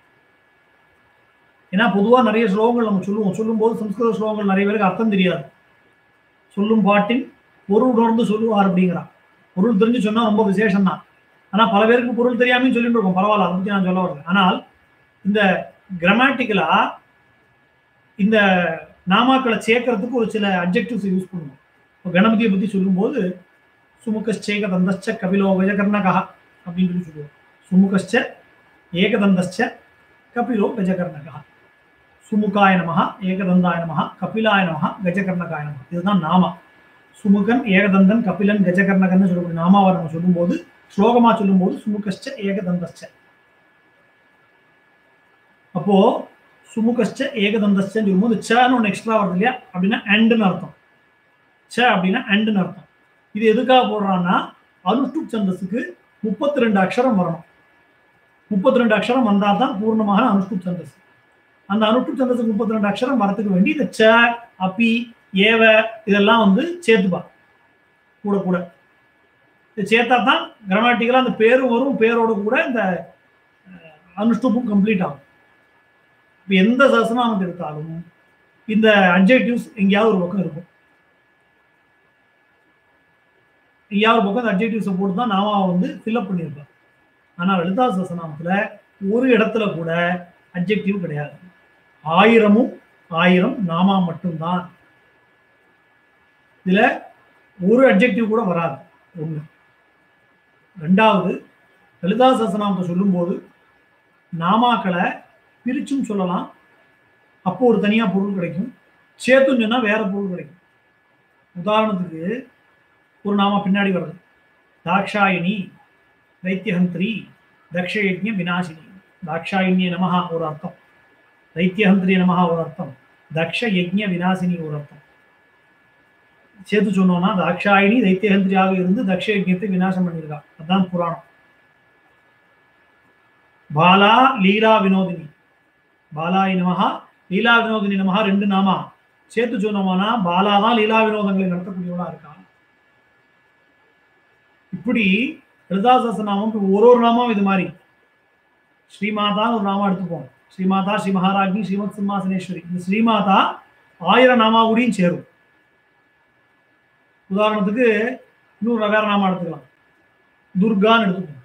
A: ஏன்னா பொதுவா நிறைய ஸ்லோகங்கள் நம்ம சொல்லுவோம், சொல்லும் போது சம்ஸ்கிருத ஸ்லோகங்கள் நிறைய பேருக்கு அர்த்தம் தெரியாது. சொல்லும் பாட்டின் பொருள் உணர்ந்து சொல்லுவார் அப்படிங்கிறான். பொருள் தெரிஞ்சு சொன்னா ரொம்ப விசேஷம் தான். ஆனா பல பேருக்கு பொருள் தெரியாமையும் சொல்லிட்டு இருக்கோம், பரவாயில்ல, அதை பத்தி நான் சொல்ல வரல. ஆனால் இந்த கிராமட்டிக்கலா இந்த நாமாக்களை சேர்க்கறதுக்கு ஒரு சில அட்ஜெக்டிவ்ஸ் யூஸ் பண்ணுவோம். இப்போ கணபதியை பத்தி சொல்லும்போது சுமுகச்சேக தந்தச்ச கபிலோ கஜகர்ணகா அப்படின்னு சொல்லி சொல்லுவோம். சுமுகச்ச ஏகதந்தச்ச கபிலோ கஜகர்ணகா. சுமுகாய நமஹ, ஏகதந்தாய நமஹ, கபிலாய நமஹ, கஜகர்ணகாய நமஹ. இதுதான் நாமா. சுமுகன், ஏகதந்தன், கபிலன், கஜகர்ணகன்னு சொல்லக்கூடிய நாமாவை நம்ம சொல்லும்போது, ஸ்லோகமா சொல்லும்போது சுமுகச்ச ஏகதந்தச்ச. அப்போ சுமுகச்ச ஏகதந்தச்சன்னு சொல்லும்போது சன்னு ஒன்று எக்ஸ்ட்ரா வருது இல்லையா, அப்படின்னா அண்டுன்னு அர்த்தம். ச அப்படின்னா அண்டுன்னு அர்த்தம். இது எதுக்காக போடுறான்னா அனுஷ்டுப் சந்தஸுக்கு முப்பத்தி ரெண்டு அக்ஷரம் வரணும். முப்பத்தி ரெண்டு அக்ஷரம் வந்தால் தான் பூர்ணமான அனுஷ்டுப் சந்தஸ். அந்த அனுஷ்டுப் சந்தஸுக்கு முப்பத்தி ரெண்டு அக்ஷரம் வரத்துக்கு வேண்டி இந்த ச, அப்பி, ஏவ இதெல்லாம் வந்து சேர்த்துப்பா கூட கூட. இது சேர்த்தா தான் கிராமட்டிக்கலாக அந்த பேரும் வரும், பேரோட கூட இந்த அனுஷ்டுப்பும் கம்ப்ளீட் ஆகும். இப்போ எந்த சஹஸ்ரநாமத்தை எடுத்தாலும் இந்த அட்ஜெக்டிவ்ஸ் எங்கேயாவது ஒரு பக்கம் இருக்கும். எங்கேயாவது ஒரு பக்கம் இந்த அட்ஜெக்டிவ்ஸை போட்டு தான் நாம வந்து ஃபில்அப் பண்ணியிருக்கோம். ஆனால் லலிதா சஹஸ்ரநாமத்தில் ஒரு இடத்துல கூட அட்ஜெக்டிவ் கிடையாது. ஆயிரமும் ஆயிரம் நாமா மட்டும்தான். இதுல ஒரு அட்ஜெக்டிவ் கூட வராது. ஒண்ணு. ரெண்டாவது, லலிதா சஹஸ்ரநாமத்தை சொல்லும்போது நாமாக்களை பிரிச்சும் சொல்லலாம். அப்போ ஒரு தனியா பொருள் கிடைக்கும். சேர்த்துன்னு சொன்னா வேற பொருள் கிடைக்கும். உதாரணத்துக்கு ஒரு நாம பின்னாடி வருது. தாக்ஷாயினி, தைத்தியஹந்திரி, தக்ஷயஜ்ஞ விநாசினி. தாக்ஷாயினிய நமஹா ஒரு அர்த்தம், தைத்தியஹந்திரிய நமஹா ஒரு அர்த்தம், தக்ஷ யஜ்ஞ விநாசினி ஒரு அர்த்தம். சேர்த்து சொன்னோம்னா தாக்ஷாயினி தைத்தியஹந்திரியாக இருந்து தக்ஷ யஜ்ஞத்தை விநாசம் பண்ணியிருக்கா. அதுதான் புராணம். பாலா லீலா வினோதினி, பாலாயி நமஹா லீலா வினோதினி நமஹா ரெண்டு நாமா. சேர்த்து சொன்னோம்னா பாலா தான் லீலா வினோதங்களை நடத்தக்கூடியவளா இருக்கா. இப்படி லலிதா சஹஸ்ரநாமம் ஒரு ஒரு நாமம் இது மாதிரி. ஸ்ரீமாதா ஒரு நாமா எடுத்துப்போம். ஸ்ரீமாதா, ஸ்ரீ மகாராஜ்னி, ஸ்ரீமத் சிம்மாசனேஸ்வரி. இந்த ஸ்ரீமாதா ஆயிரம் நாமா கூடயும் சேரும். உதாரணத்துக்கு இன்னொரு வேற நாமா எடுத்துக்கலாம். துர்கான்னு எடுத்துப்போம்.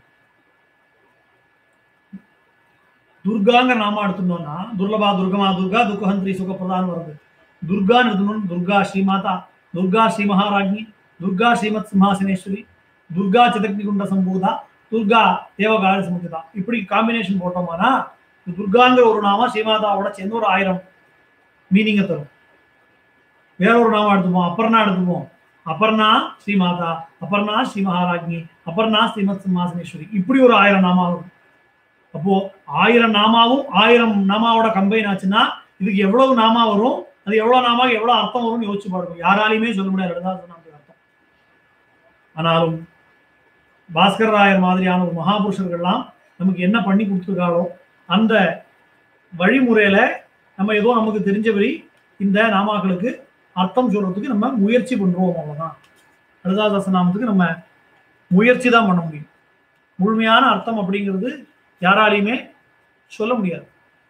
A: துர்காங்கிற நாமா எடுத்துட்டோம்னா துர்லபா துர்கமா துர்கா துக்கஹந்திரி சுகப்பிரதான்னு வருது. துர்கான்னு எடுத்துக்கணும். துர்கா ஸ்ரீமாதா, துர்கா ஸ்ரீ மகாராஜ்னி, துர்கா ஸ்ரீமத் சிம்மாசனேஸ்வரி, துர்கா சதக்னிகுண்ட சம்பூதா, துர்கா தேவகாரி சமுத்திதா. இப்படி காம்பினேஷன் போட்டோம்னா துர்காங்கிற ஒரு நாமா ஸ்ரீமாதாவோட சேர்ந்து ஒரு ஆயிரம் மீனிங்கை தரும். வேற ஒரு நாமா எடுத்துப்போம். அபர்ணா எடுத்துப்போம். அபர்ணா ஸ்ரீமாதா, அபர்ணா ஸ்ரீ மகாராஜ்னி, அபர்ணா ஸ்ரீமத் சிம்மாசனேஸ்வரி. இப்படி ஒரு ஆயிரம் நாமா வரும். அப்போ ஆயிரம் நாமாவும் ஆயிரம் நாமாவோட கம்பைன் ஆச்சுன்னா இதுக்கு எவ்வளவு நாமா வரும், அது எவ்வளவு நாமா எவ்வளவு அர்த்தம் வரும்னு யோசிச்சு பாருங்க. யாராலையுமே சொல்ல முடியாது அர்த்தம். ஆனாலும் பாஸ்கர் ராயர் மாதிரியான ஒரு மகாபுருஷர்கள்லாம் நமக்கு என்ன பண்ணி கொடுத்துருக்காளோ அந்த வழிமுறையில நம்ம ஏதோ நமக்கு தெரிஞ்சபடி இந்த நாமாக்களுக்கு அர்த்தம் சொல்றதுக்கு நம்ம முயற்சி பண்றோம். அவ்வளவுதான். லலிதா சஹஸ்ரநாமத்துக்கு நம்ம முயற்சி தான் பண்ண முடியும். முழுமையான அர்த்தம் அப்படிங்கிறது யாராலையுமே சொல்ல முடியாது.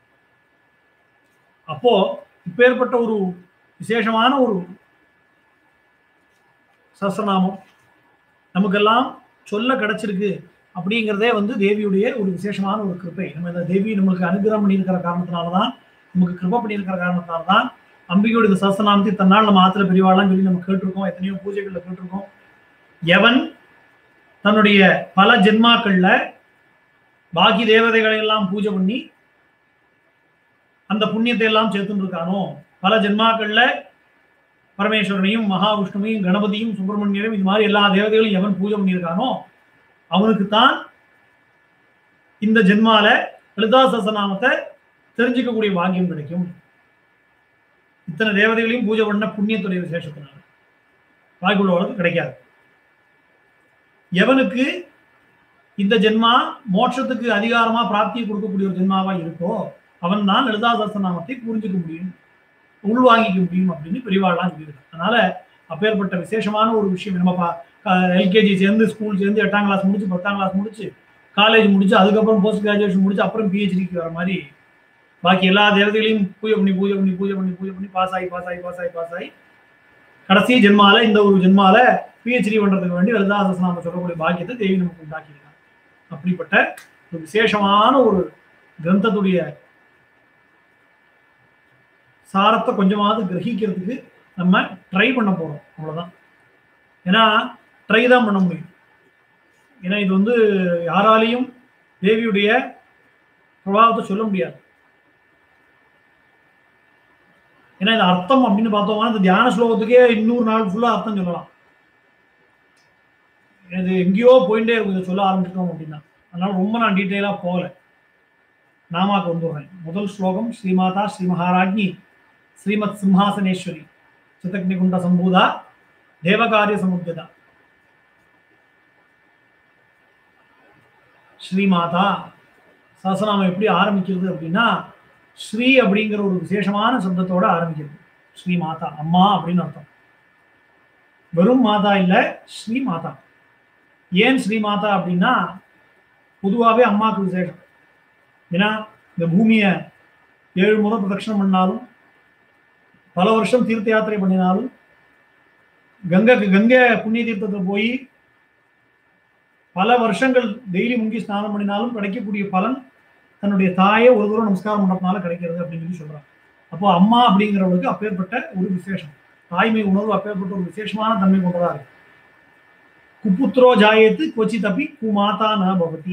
A: அப்போ இப்பேற்பட்ட ஒரு விசேஷமான ஒரு சஹஸ்ரநாமம் நமக்கெல்லாம் சொல்ல கிடைச்சிருக்கு அப்படிங்கிறதே வந்து தேவியுடைய ஒரு விசேஷமான ஒரு கிருப்பை. நம்ம இந்த தேவி நம்மளுக்கு அனுகிரகம் பண்ணியிருக்கிற காரணத்தினாலதான், நமக்கு கிருபை பண்ணியிருக்கிற காரணத்தினால்தான் அம்பிகையோட இந்த சஹஸ்ரநாமத்தை தன்னால் நம்ம ஆத்துல பெரியவாள்லாம் சொல்லி நம்ம கேட்டிருக்கோம். எத்தனையோ பூஜைகள்ல கேட்டிருக்கோம். எவன் தன்னுடைய பல ஜென்மாக்கள்ல பாக்கி தேவதைகளை எல்லாம் பூஜை பண்ணி அந்த புண்ணியத்தை எல்லாம் சேர்த்துட்டு இருக்கானோ, பல ஜென்மாக்கள்ல பரமேஸ்வரனையும் மகாவிஷ்ணுவையும் கணபதியும் சுப்பிரமணியரையும் இது மாதிரி எல்லா தேவதைகளையும் எவன் பூஜை பண்ணியிருக்கானோ அவனுக்குத்தான் இந்த ஜென்மால லலிதா சஹஸ்ரநாமத்தை தெரிஞ்சுக்கக்கூடிய பாக்கியம் கிடைக்கும். இத்தனை தேவதைகளையும் பூஜை பண்ண புண்ணியத்துடைய விசேஷத்தினால பாக்கி உள்ளவர்களுக்கு கிடைக்காது. எவனுக்கு இந்த ஜென்மா மோட்சத்துக்கு அதிகாரமா பிராப்தியை கொடுக்கக்கூடிய ஒரு ஜென்மாவா இருக்கோ அவன் தான் லலிதா சஹஸ்ரநாமத்தை புரிஞ்சுக்க முடியும், உள்வாங்கிக்க முடியும் அப்படின்னு பெரியவாள்லாம் சொல்லியிருக்கு. அதனால அப்பேற்பட்ட விசேஷமான ஒரு விஷயம். நம்ம எல்கேஜி சேர்ந்து ஸ்கூல் சேர்ந்து எட்டாம் கிளாஸ் முடிச்சு பத்தாம் கிளாஸ் முடிச்சு காலேஜ் முடிச்சு அதுக்கப்புறம் போஸ்ட் கிராஜுவேஷன் முடிச்சு அப்புறம் பிஹெச்டிக்கு வர மாதிரி பாக்கி எல்லா தேவதைகளையும் பூஜை பண்ணி பூஜை பண்ணி பூஜை பண்ணி பூஜை பண்ணி பாஸ் ஆகி பாஸ் ஆகி பாஸ் ஆகி பாஸ் ஆகி கடைசி ஜென்மால இந்த ஒரு ஜென்மால பிஹெச்டி பண்றதுக்கு வேண்டி லலிதா சஹஸ்ரநாமம் சொல்லக்கூடிய பாக்கியத்தை தேவி நமக்கு உண்டாக்கியிருக்காங்க. அப்படிப்பட்ட ஒரு விசேஷமான ஒரு கிரந்தத்துடைய சாரத்தை கொஞ்சமாவது கிரகிக்கிறதுக்கு நம்ம ட்ரை பண்ண போறோம். அவ்வளவுதான். ஏன்னா ட்ரை தான் பண்ண முடியும். ஏன்னா இது வந்து யாராலையும் தேவியுடைய பிரபாவத்தை சொல்ல முடியாது. ஏன்னா இது அர்த்தம் அப்படின்னு பார்த்தோம்னா இந்த தியான ஸ்லோகத்துக்கே இன்னொரு நாள் ஃபுல்லா அர்த்தம் சொல்லலாம். இது எங்கேயோ போயிட்டே இருக்கும் இதை சொல்ல ஆரம்பிச்சிட்டோம் அப்படின்னா. அதனால ரொம்ப நான் டீட்டெயிலா போகல, நாமாக்கு வந்துடுறேன். முதல் ஸ்லோகம் ஸ்ரீமாதா ஸ்ரீ மகாராஜ்னி ஸ்ரீமத் சிம்ஹாசனேஸ்வரி சதக்னிகுண்ட சம்பூதா தேவகாரிய சமுத்தியதா. ஸ்ரீமாதா சஹஸ்ரநாமம் எப்படி ஆரம்பிக்கிறது அப்படின்னா ஸ்ரீ அப்படிங்கிற ஒரு விசேஷமான சப்தத்தோட ஆரம்பிக்கிறது. ஸ்ரீமாதா அம்மா அப்படின்னு அர்த்தம். வெறும் மாதா இல்ல, ஸ்ரீ மாதா. ஏன் ஸ்ரீமாதா அப்படின்னா பொதுவாகவே அம்மாவுக்கு விசேஷம். ஏன்னா இந்த பூமியை ஏழு முறை பிரதட்சணம் பண்ணாலும், பல வருஷம் தீர்த்த யாத்திரை பண்ணினாலும், கங்கைக்கு கங்கை புண்ணிய தீர்த்தத்தில் போய் பல வருஷங்கள் டெய்லி முங்கி ஸ்நானம் பண்ணினாலும் கிடைக்கக்கூடிய பலன் தன்னுடைய தாயை ஒரு தூரம் நமஸ்காரம் பண்ணுறதுனால கிடைக்கிறது அப்படின்னு சொல்லி சொல்றாங்க. அப்போ அம்மா அப்படிங்கிறவளுக்கு அப்பேற்பட்ட ஒரு விசேஷம், தாய்மை உணர்வு அப்பேற்பட்ட ஒரு விசேஷமான தன்மை கொண்டதா இருக்கு. குப்புத்ரோ ஜாயத்து கொச்சி தப்பி குமாதா ந பவதி.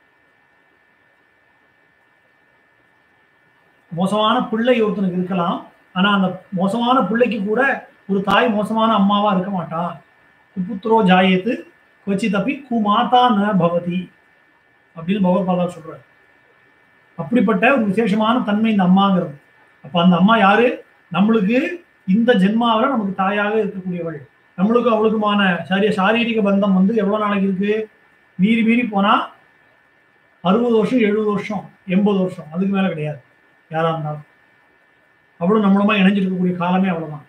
A: மோசமான பிள்ளை ஒருத்தனுக்கு இருக்கலாம், ஆனா அந்த மோசமான பிள்ளைக்கு கூட ஒரு தாய் மோசமான அம்மாவா இருக்க மாட்டா. குப்புத்ரோ ஜாயத்து கொச்சி தப்பி குமாதா ந பவதி அப்படின்னு பகவத்பாதா சொல்றாரு. அப்படிப்பட்ட ஒரு விசேஷமான தன்மை இந்த அம்மாங்கிறது. அப்ப அந்த அம்மா யாரு? நம்மளுக்கு இந்த ஜென்மாவில் நமக்கு தாயாக இருக்கக்கூடியவள். நம்மளுக்கு அவளுக்குமான சரிய சாரீரிக பந்தம் வந்து எவ்வளவு நாளைக்கு இருக்கு? மீறி மீறி போனா அறுபது வருஷம், எழுபது வருஷம், எண்பது வருஷம், அதுக்கு மேல கிடையாது யாரா இருந்தாலும். அவளும் நம்மளுமா இணைஞ்சிருக்கக்கூடிய காலமே அவ்வளவுதான்.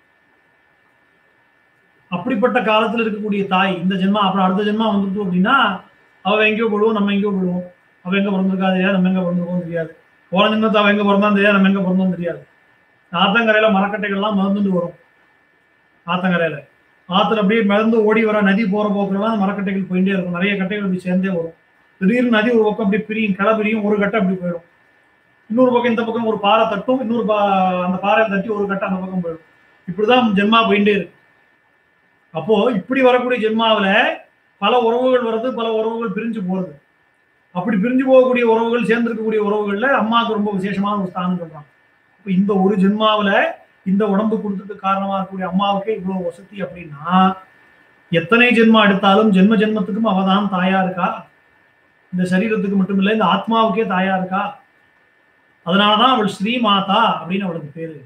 A: அப்படிப்பட்ட காலத்துல இருக்கக்கூடிய தாய் இந்த ஜென்மா, அப்புறம் அடுத்த ஜென்மா வந்துட்டு அப்படின்னா அவ எங்கேயோ போடுவோம், நம்ம எங்கேயோ போடுவோம். அவ எங்க பிறந்திருக்கா தெரியாது, நம்ம எங்க பிறந்திருக்கோம் தெரியாது. போன ஜென்மத்தை அவ எங்க பிறந்தான்னு தெரியாது, நம்ம எங்க பிறந்தோம் தெரியாது. ஆத்தங்கரையில மரக்கட்டைகள்லாம் மறந்துட்டு வரும். ஆத்தங்கரையில ஆத்துல அப்படியே மறந்து ஓடி வர நதி போற போக்குலாம் மரக்கட்டைகள் போயிட்டே இருக்கும். நிறைய கட்டைகள் அப்படி சேர்ந்தே வரும். திடீர்னு நதி ஒரு பக்கம் அப்படி பிரியும், கிளை பிரியும், ஒரு கட்டை அப்படி போயிடும். இன்னொரு பக்கம் இந்த பக்கம் ஒரு பாறை தட்டும், இன்னொரு பா அந்த பாறையை தட்டி ஒரு கட்டை அந்த பக்கம் போயிடும். இப்படிதான் ஜென்மா போயிட்டே இருக்கு. அப்போ இப்படி வரக்கூடிய ஜென்மாவில பல உறவுகள் வருது, பல உறவுகள் பிரிஞ்சு போறது. அப்படி பிரிஞ்சு போகக்கூடிய உறவுகள், சேர்ந்திருக்கக்கூடிய உறவுகள்ல அம்மாவுக்கு ரொம்ப விசேஷமான ஒரு ஸ்தானம் சொல்றாங்க. இப்போ இந்த ஒரு ஜென்மாவில இந்த உடம்பு கொடுத்துட்டு காரணமா இருக்கக்கூடிய அம்மாவுக்கே இவ்வளவு வசதி அப்படின்னா, எத்தனை ஜென்மா எடுத்தாலும் ஜென்ம ஜென்மத்துக்கும் அவதான் தாயா இருக்கா. இந்த சரீரத்துக்கு மட்டும் இல்லை, இந்த ஆத்மாவுக்கே தாயா இருக்கா. அதனாலதான் அவள் ஸ்ரீ மாதா அப்படின்னு அவளுக்கு பேரு.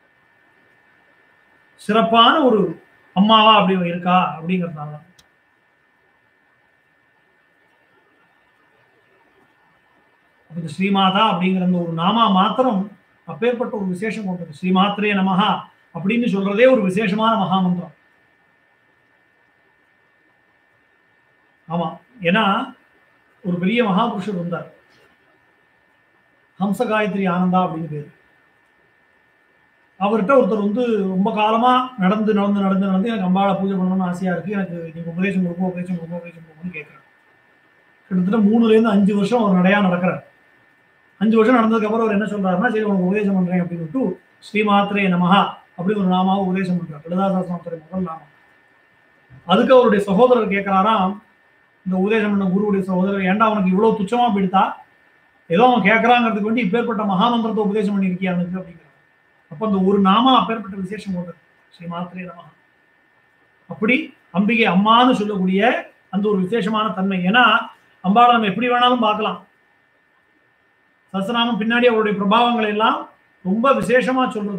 A: சிறப்பான ஒரு அம்மாவா அப்படி இருக்கா அப்படிங்கிறதுனால. அதுக்கு ஸ்ரீமாதா அப்படிங்கிற அந்த ஒரு நாமா மாத்திரம் அப்பேற்பட்ட ஒரு விசேஷம் கொண்டது. ஸ்ரீமாத்திரே நமஹா அப்படின்னு சொல்றதே ஒரு விசேஷமான மகாமந்திரம். ஆமா, ஏன்னா ஒரு பெரிய மகாபுருஷர் வந்தார், ஹம்ச காயத்ரி ஆனந்தா அப்படின்னு பேரு. அவர்கிட்ட ஒருத்தர் வந்து ரொம்ப காலமா நடந்து நடந்து நடந்து நடந்து எனக்கு அம்பாளை பூஜை பண்ணணும்னு ஆசையா இருக்கு, எனக்கு நீங்க உபதேசம் கொடுப்போம் உபதேசம் கொடுப்போம் உபதேசம் கொடுப்போம்னு கேட்கிறேன். கிட்டத்தட்ட மூணுல இருந்து அஞ்சு வருஷம் அவர் நடையா நடக்கிறார். அஞ்சு வருஷம் நடந்ததுக்கு அப்புறம் அவர் என்ன சொல்றாருன்னா, சரி உனக்கு உபதேசம் பண்றேன் அப்படின்னு ஸ்ரீமாத்திரே நமஹா அப்படி ஒரு நாமாவை உபதேசம் பண்றார். லலிதா சஹஸ்ரநாமத்துடைய முதல் நாமம். அதுக்கு அவருடைய சகோதரர் கேட்கிறாராம், இந்த உபதேசம் பண்ண குருவுடைய சகோதரர், ஏன்டா அவனுக்கு இவ்வளவு துச்சமா போயிடுதா, ஏதோ அவன் கேட்கறாங்கிறதுக்கு வேண்டி இப்பேற்பட்ட மகாமந்திரத்தை உபதேசம் பண்ணியிருக்கியா அவனுக்கு அப்படிங்கிற. அப்ப அந்த ஒரு நாமா அப்பேற்பட்ட விசேஷம் கொண்டது ஸ்ரீமாத்திரே நமஹா. அப்படி அம்பிகை அம்மான்னு சொல்லக்கூடிய அந்த ஒரு விசேஷமான தன்மை. ஏன்னா அம்பாளை நம்ம எப்படி வேணாலும் பார்க்கலாம். சஹஸ்ரநாமம் பின்னாடி அவருடைய பிரபாவங்களை எல்லாம் ரொம்ப விசேஷமா சொல்றது.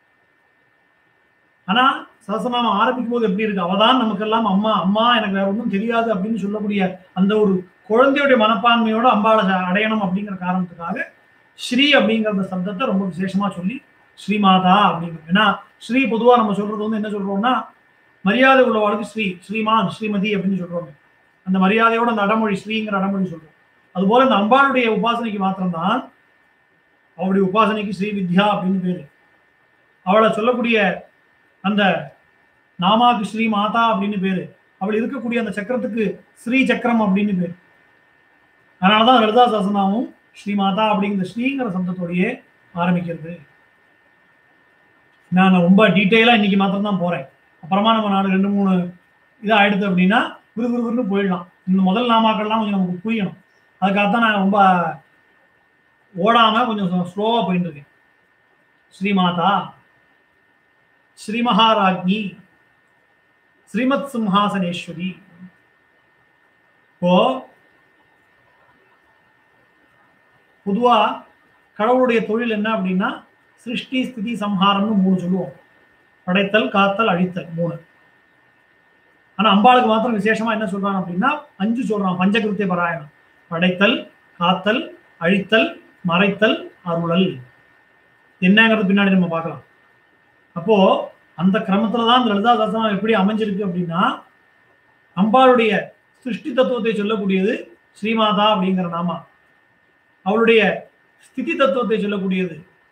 A: ஆனா சஹஸ்ரநாமம் ஆரம்பிக்கும் போது எப்படி இருக்கு, அவதான் நமக்கெல்லாம் அம்மா, அம்மா எனக்கு வேற ஒன்றும் தெரியாது அப்படின்னு சொல்லக்கூடிய அந்த ஒரு குழந்தையுடைய மனப்பான்மையோட அம்பாளை அடையணும் அப்படிங்கிற காரணத்துக்காக ஸ்ரீ அப்படிங்கிற அந்த சப்தத்தை ரொம்ப விசேஷமா சொல்லி ஸ்ரீமாதா அப்படிங்கிறது. ஏன்னா ஸ்ரீ பொதுவா நம்ம சொல்றது வந்து என்ன சொல்றோம்னா, மரியாதை உள்ளவாளுக்கு ஸ்ரீ, ஸ்ரீமான், ஸ்ரீமதி அப்படின்னு சொல்றோம். அந்த மரியாதையோட அந்த அடமொழி ஸ்ரீங்கிற அடமொழி சொல்றோம். அதுபோல இந்த அம்பாளுடைய உபாசனைக்கு மாத்திரம்தான், அவளுடைய உபாசனைக்கு ஸ்ரீ வித்யா அப்படின்னு பேரு. அவளை சொல்லக்கூடிய அந்த நாமாக்கு ஸ்ரீ மாதா அப்படின்னு பேரு. அவள் இருக்கக்கூடிய அந்த சக்கரத்துக்கு ஸ்ரீ சக்கரம் அப்படின்னு பேரு. அதனாலதான் லலிதா சஹஸ்ரநாமம் ஸ்ரீ மாதா அப்படிங்கிற ஸ்ரீங்கிற சப்தத்தோடையே ஆரம்பிக்கிறது. நான் ரொம்ப டீட்டெயிலா இன்னைக்கு மாத்திரம் தான் போறேன். அப்புறமா நம்ம நாலு ரெண்டு மூணு இதா ஆயிடுது அப்படின்னா விறுவிறுன்னு போயிடலாம். இந்த முதல் நாமாக்கள்லாம் கொஞ்சம் நமக்கு புரியணும். அதுக்காகத்தான் நான் ரொம்ப ஓடாம கொஞ்சம் ஸ்லோவா போயிட்டு இருக்கேன். ஸ்ரீமாதா, ஸ்ரீ மகாராஜ்ஞி, ஸ்ரீமத் சிம்ஹாசனேஸ்வரி. இப்போ பொதுவா கடவுளுடைய தொழில் என்ன அப்படின்னா, சிருஷ்டி ஸ்திதி சம்ஹாரம்னு மூணு சொல்லுவோம். படைத்தல், காத்தல், அழித்தல், மூணு. ஆனா அம்பாளுக்கு மாத்திரம் விசேஷமா என்ன சொல்றான் அப்படின்னா அஞ்சு சொல்றான். பஞ்சகிருத்திய பாராயணம்: படைத்தல், காத்தல், அழித்தல், மறைத்தல், அருளல். என்னங்கிறது பின்னாடி நம்ம பார்க்கலாம். அப்போ அந்த கிரமத்துலதான் லலிதா சஹஸ்ரநாமம் எப்படி அமைஞ்சிருக்கு அப்படின்னா, அம்பாளுடைய சிருஷ்டி தத்துவத்தை சொல்லக்கூடியது ஸ்ரீமாதா அப்படிங்கிற நாமா, அவளுடைய ஸ்திதி தத்துவத்தை சொல்லக்கூடியது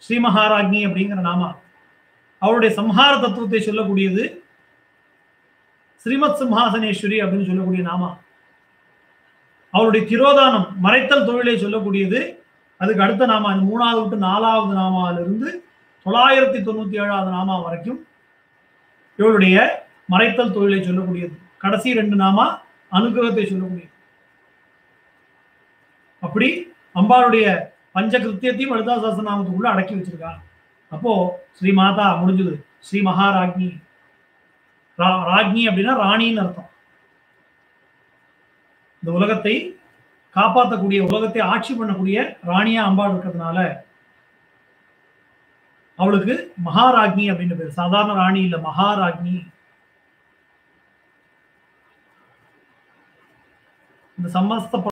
A: ஸ்ரீ மகாராஜ்ஞி அப்படிங்கிற நாமா. அவருடைய சம்ஹார தத்துவத்தை சொல்லக்கூடியது ஸ்ரீமத் சிம்ஹாசனேஸ்வரி அப்படின்னு சொல்லக்கூடிய நாமா. அவருடைய திரோதானம் மறைத்தல் தொழிலை சொல்லக்கூடியது அதுக்கு அடுத்த நாமா. இந்த மூணாவது விட்டு நாலாவது நாமாவிலிருந்து தொள்ளாயிரத்தி தொண்ணூத்தி ஏழாவது நாமா வரைக்கும் இவருடைய மறைத்தல் தொழிலை சொல்லக்கூடியது. கடைசி ரெண்டு நாமா அனுகிரகத்தை சொல்லக்கூடியது. அப்படி அம்பாளுடைய பஞ்ச கிருத்தியத்தையும் லலிதா சஹஸ்ரநாமத்துக்குள்ள அடக்கி வச்சிருக்காங்க. அப்போ ஸ்ரீ மாதா முடிஞ்சது. ஸ்ரீ மகாராஜ்ஞி, ராஜ்ஞி அப்படின்னா ராணின்னு அர்த்தம். இந்த உலகத்தை காப்பாற்றக்கூடிய, உலகத்தை ஆட்சி பண்ணக்கூடிய ராணியா அம்பாள் இருக்கிறதுனால அவளுக்கு மகாராஜ்ஞி அப்படின்னு பேர். சாதாரண ராணி இல்ல, மகாராஜ்ஞி. இந்த சமஸ்த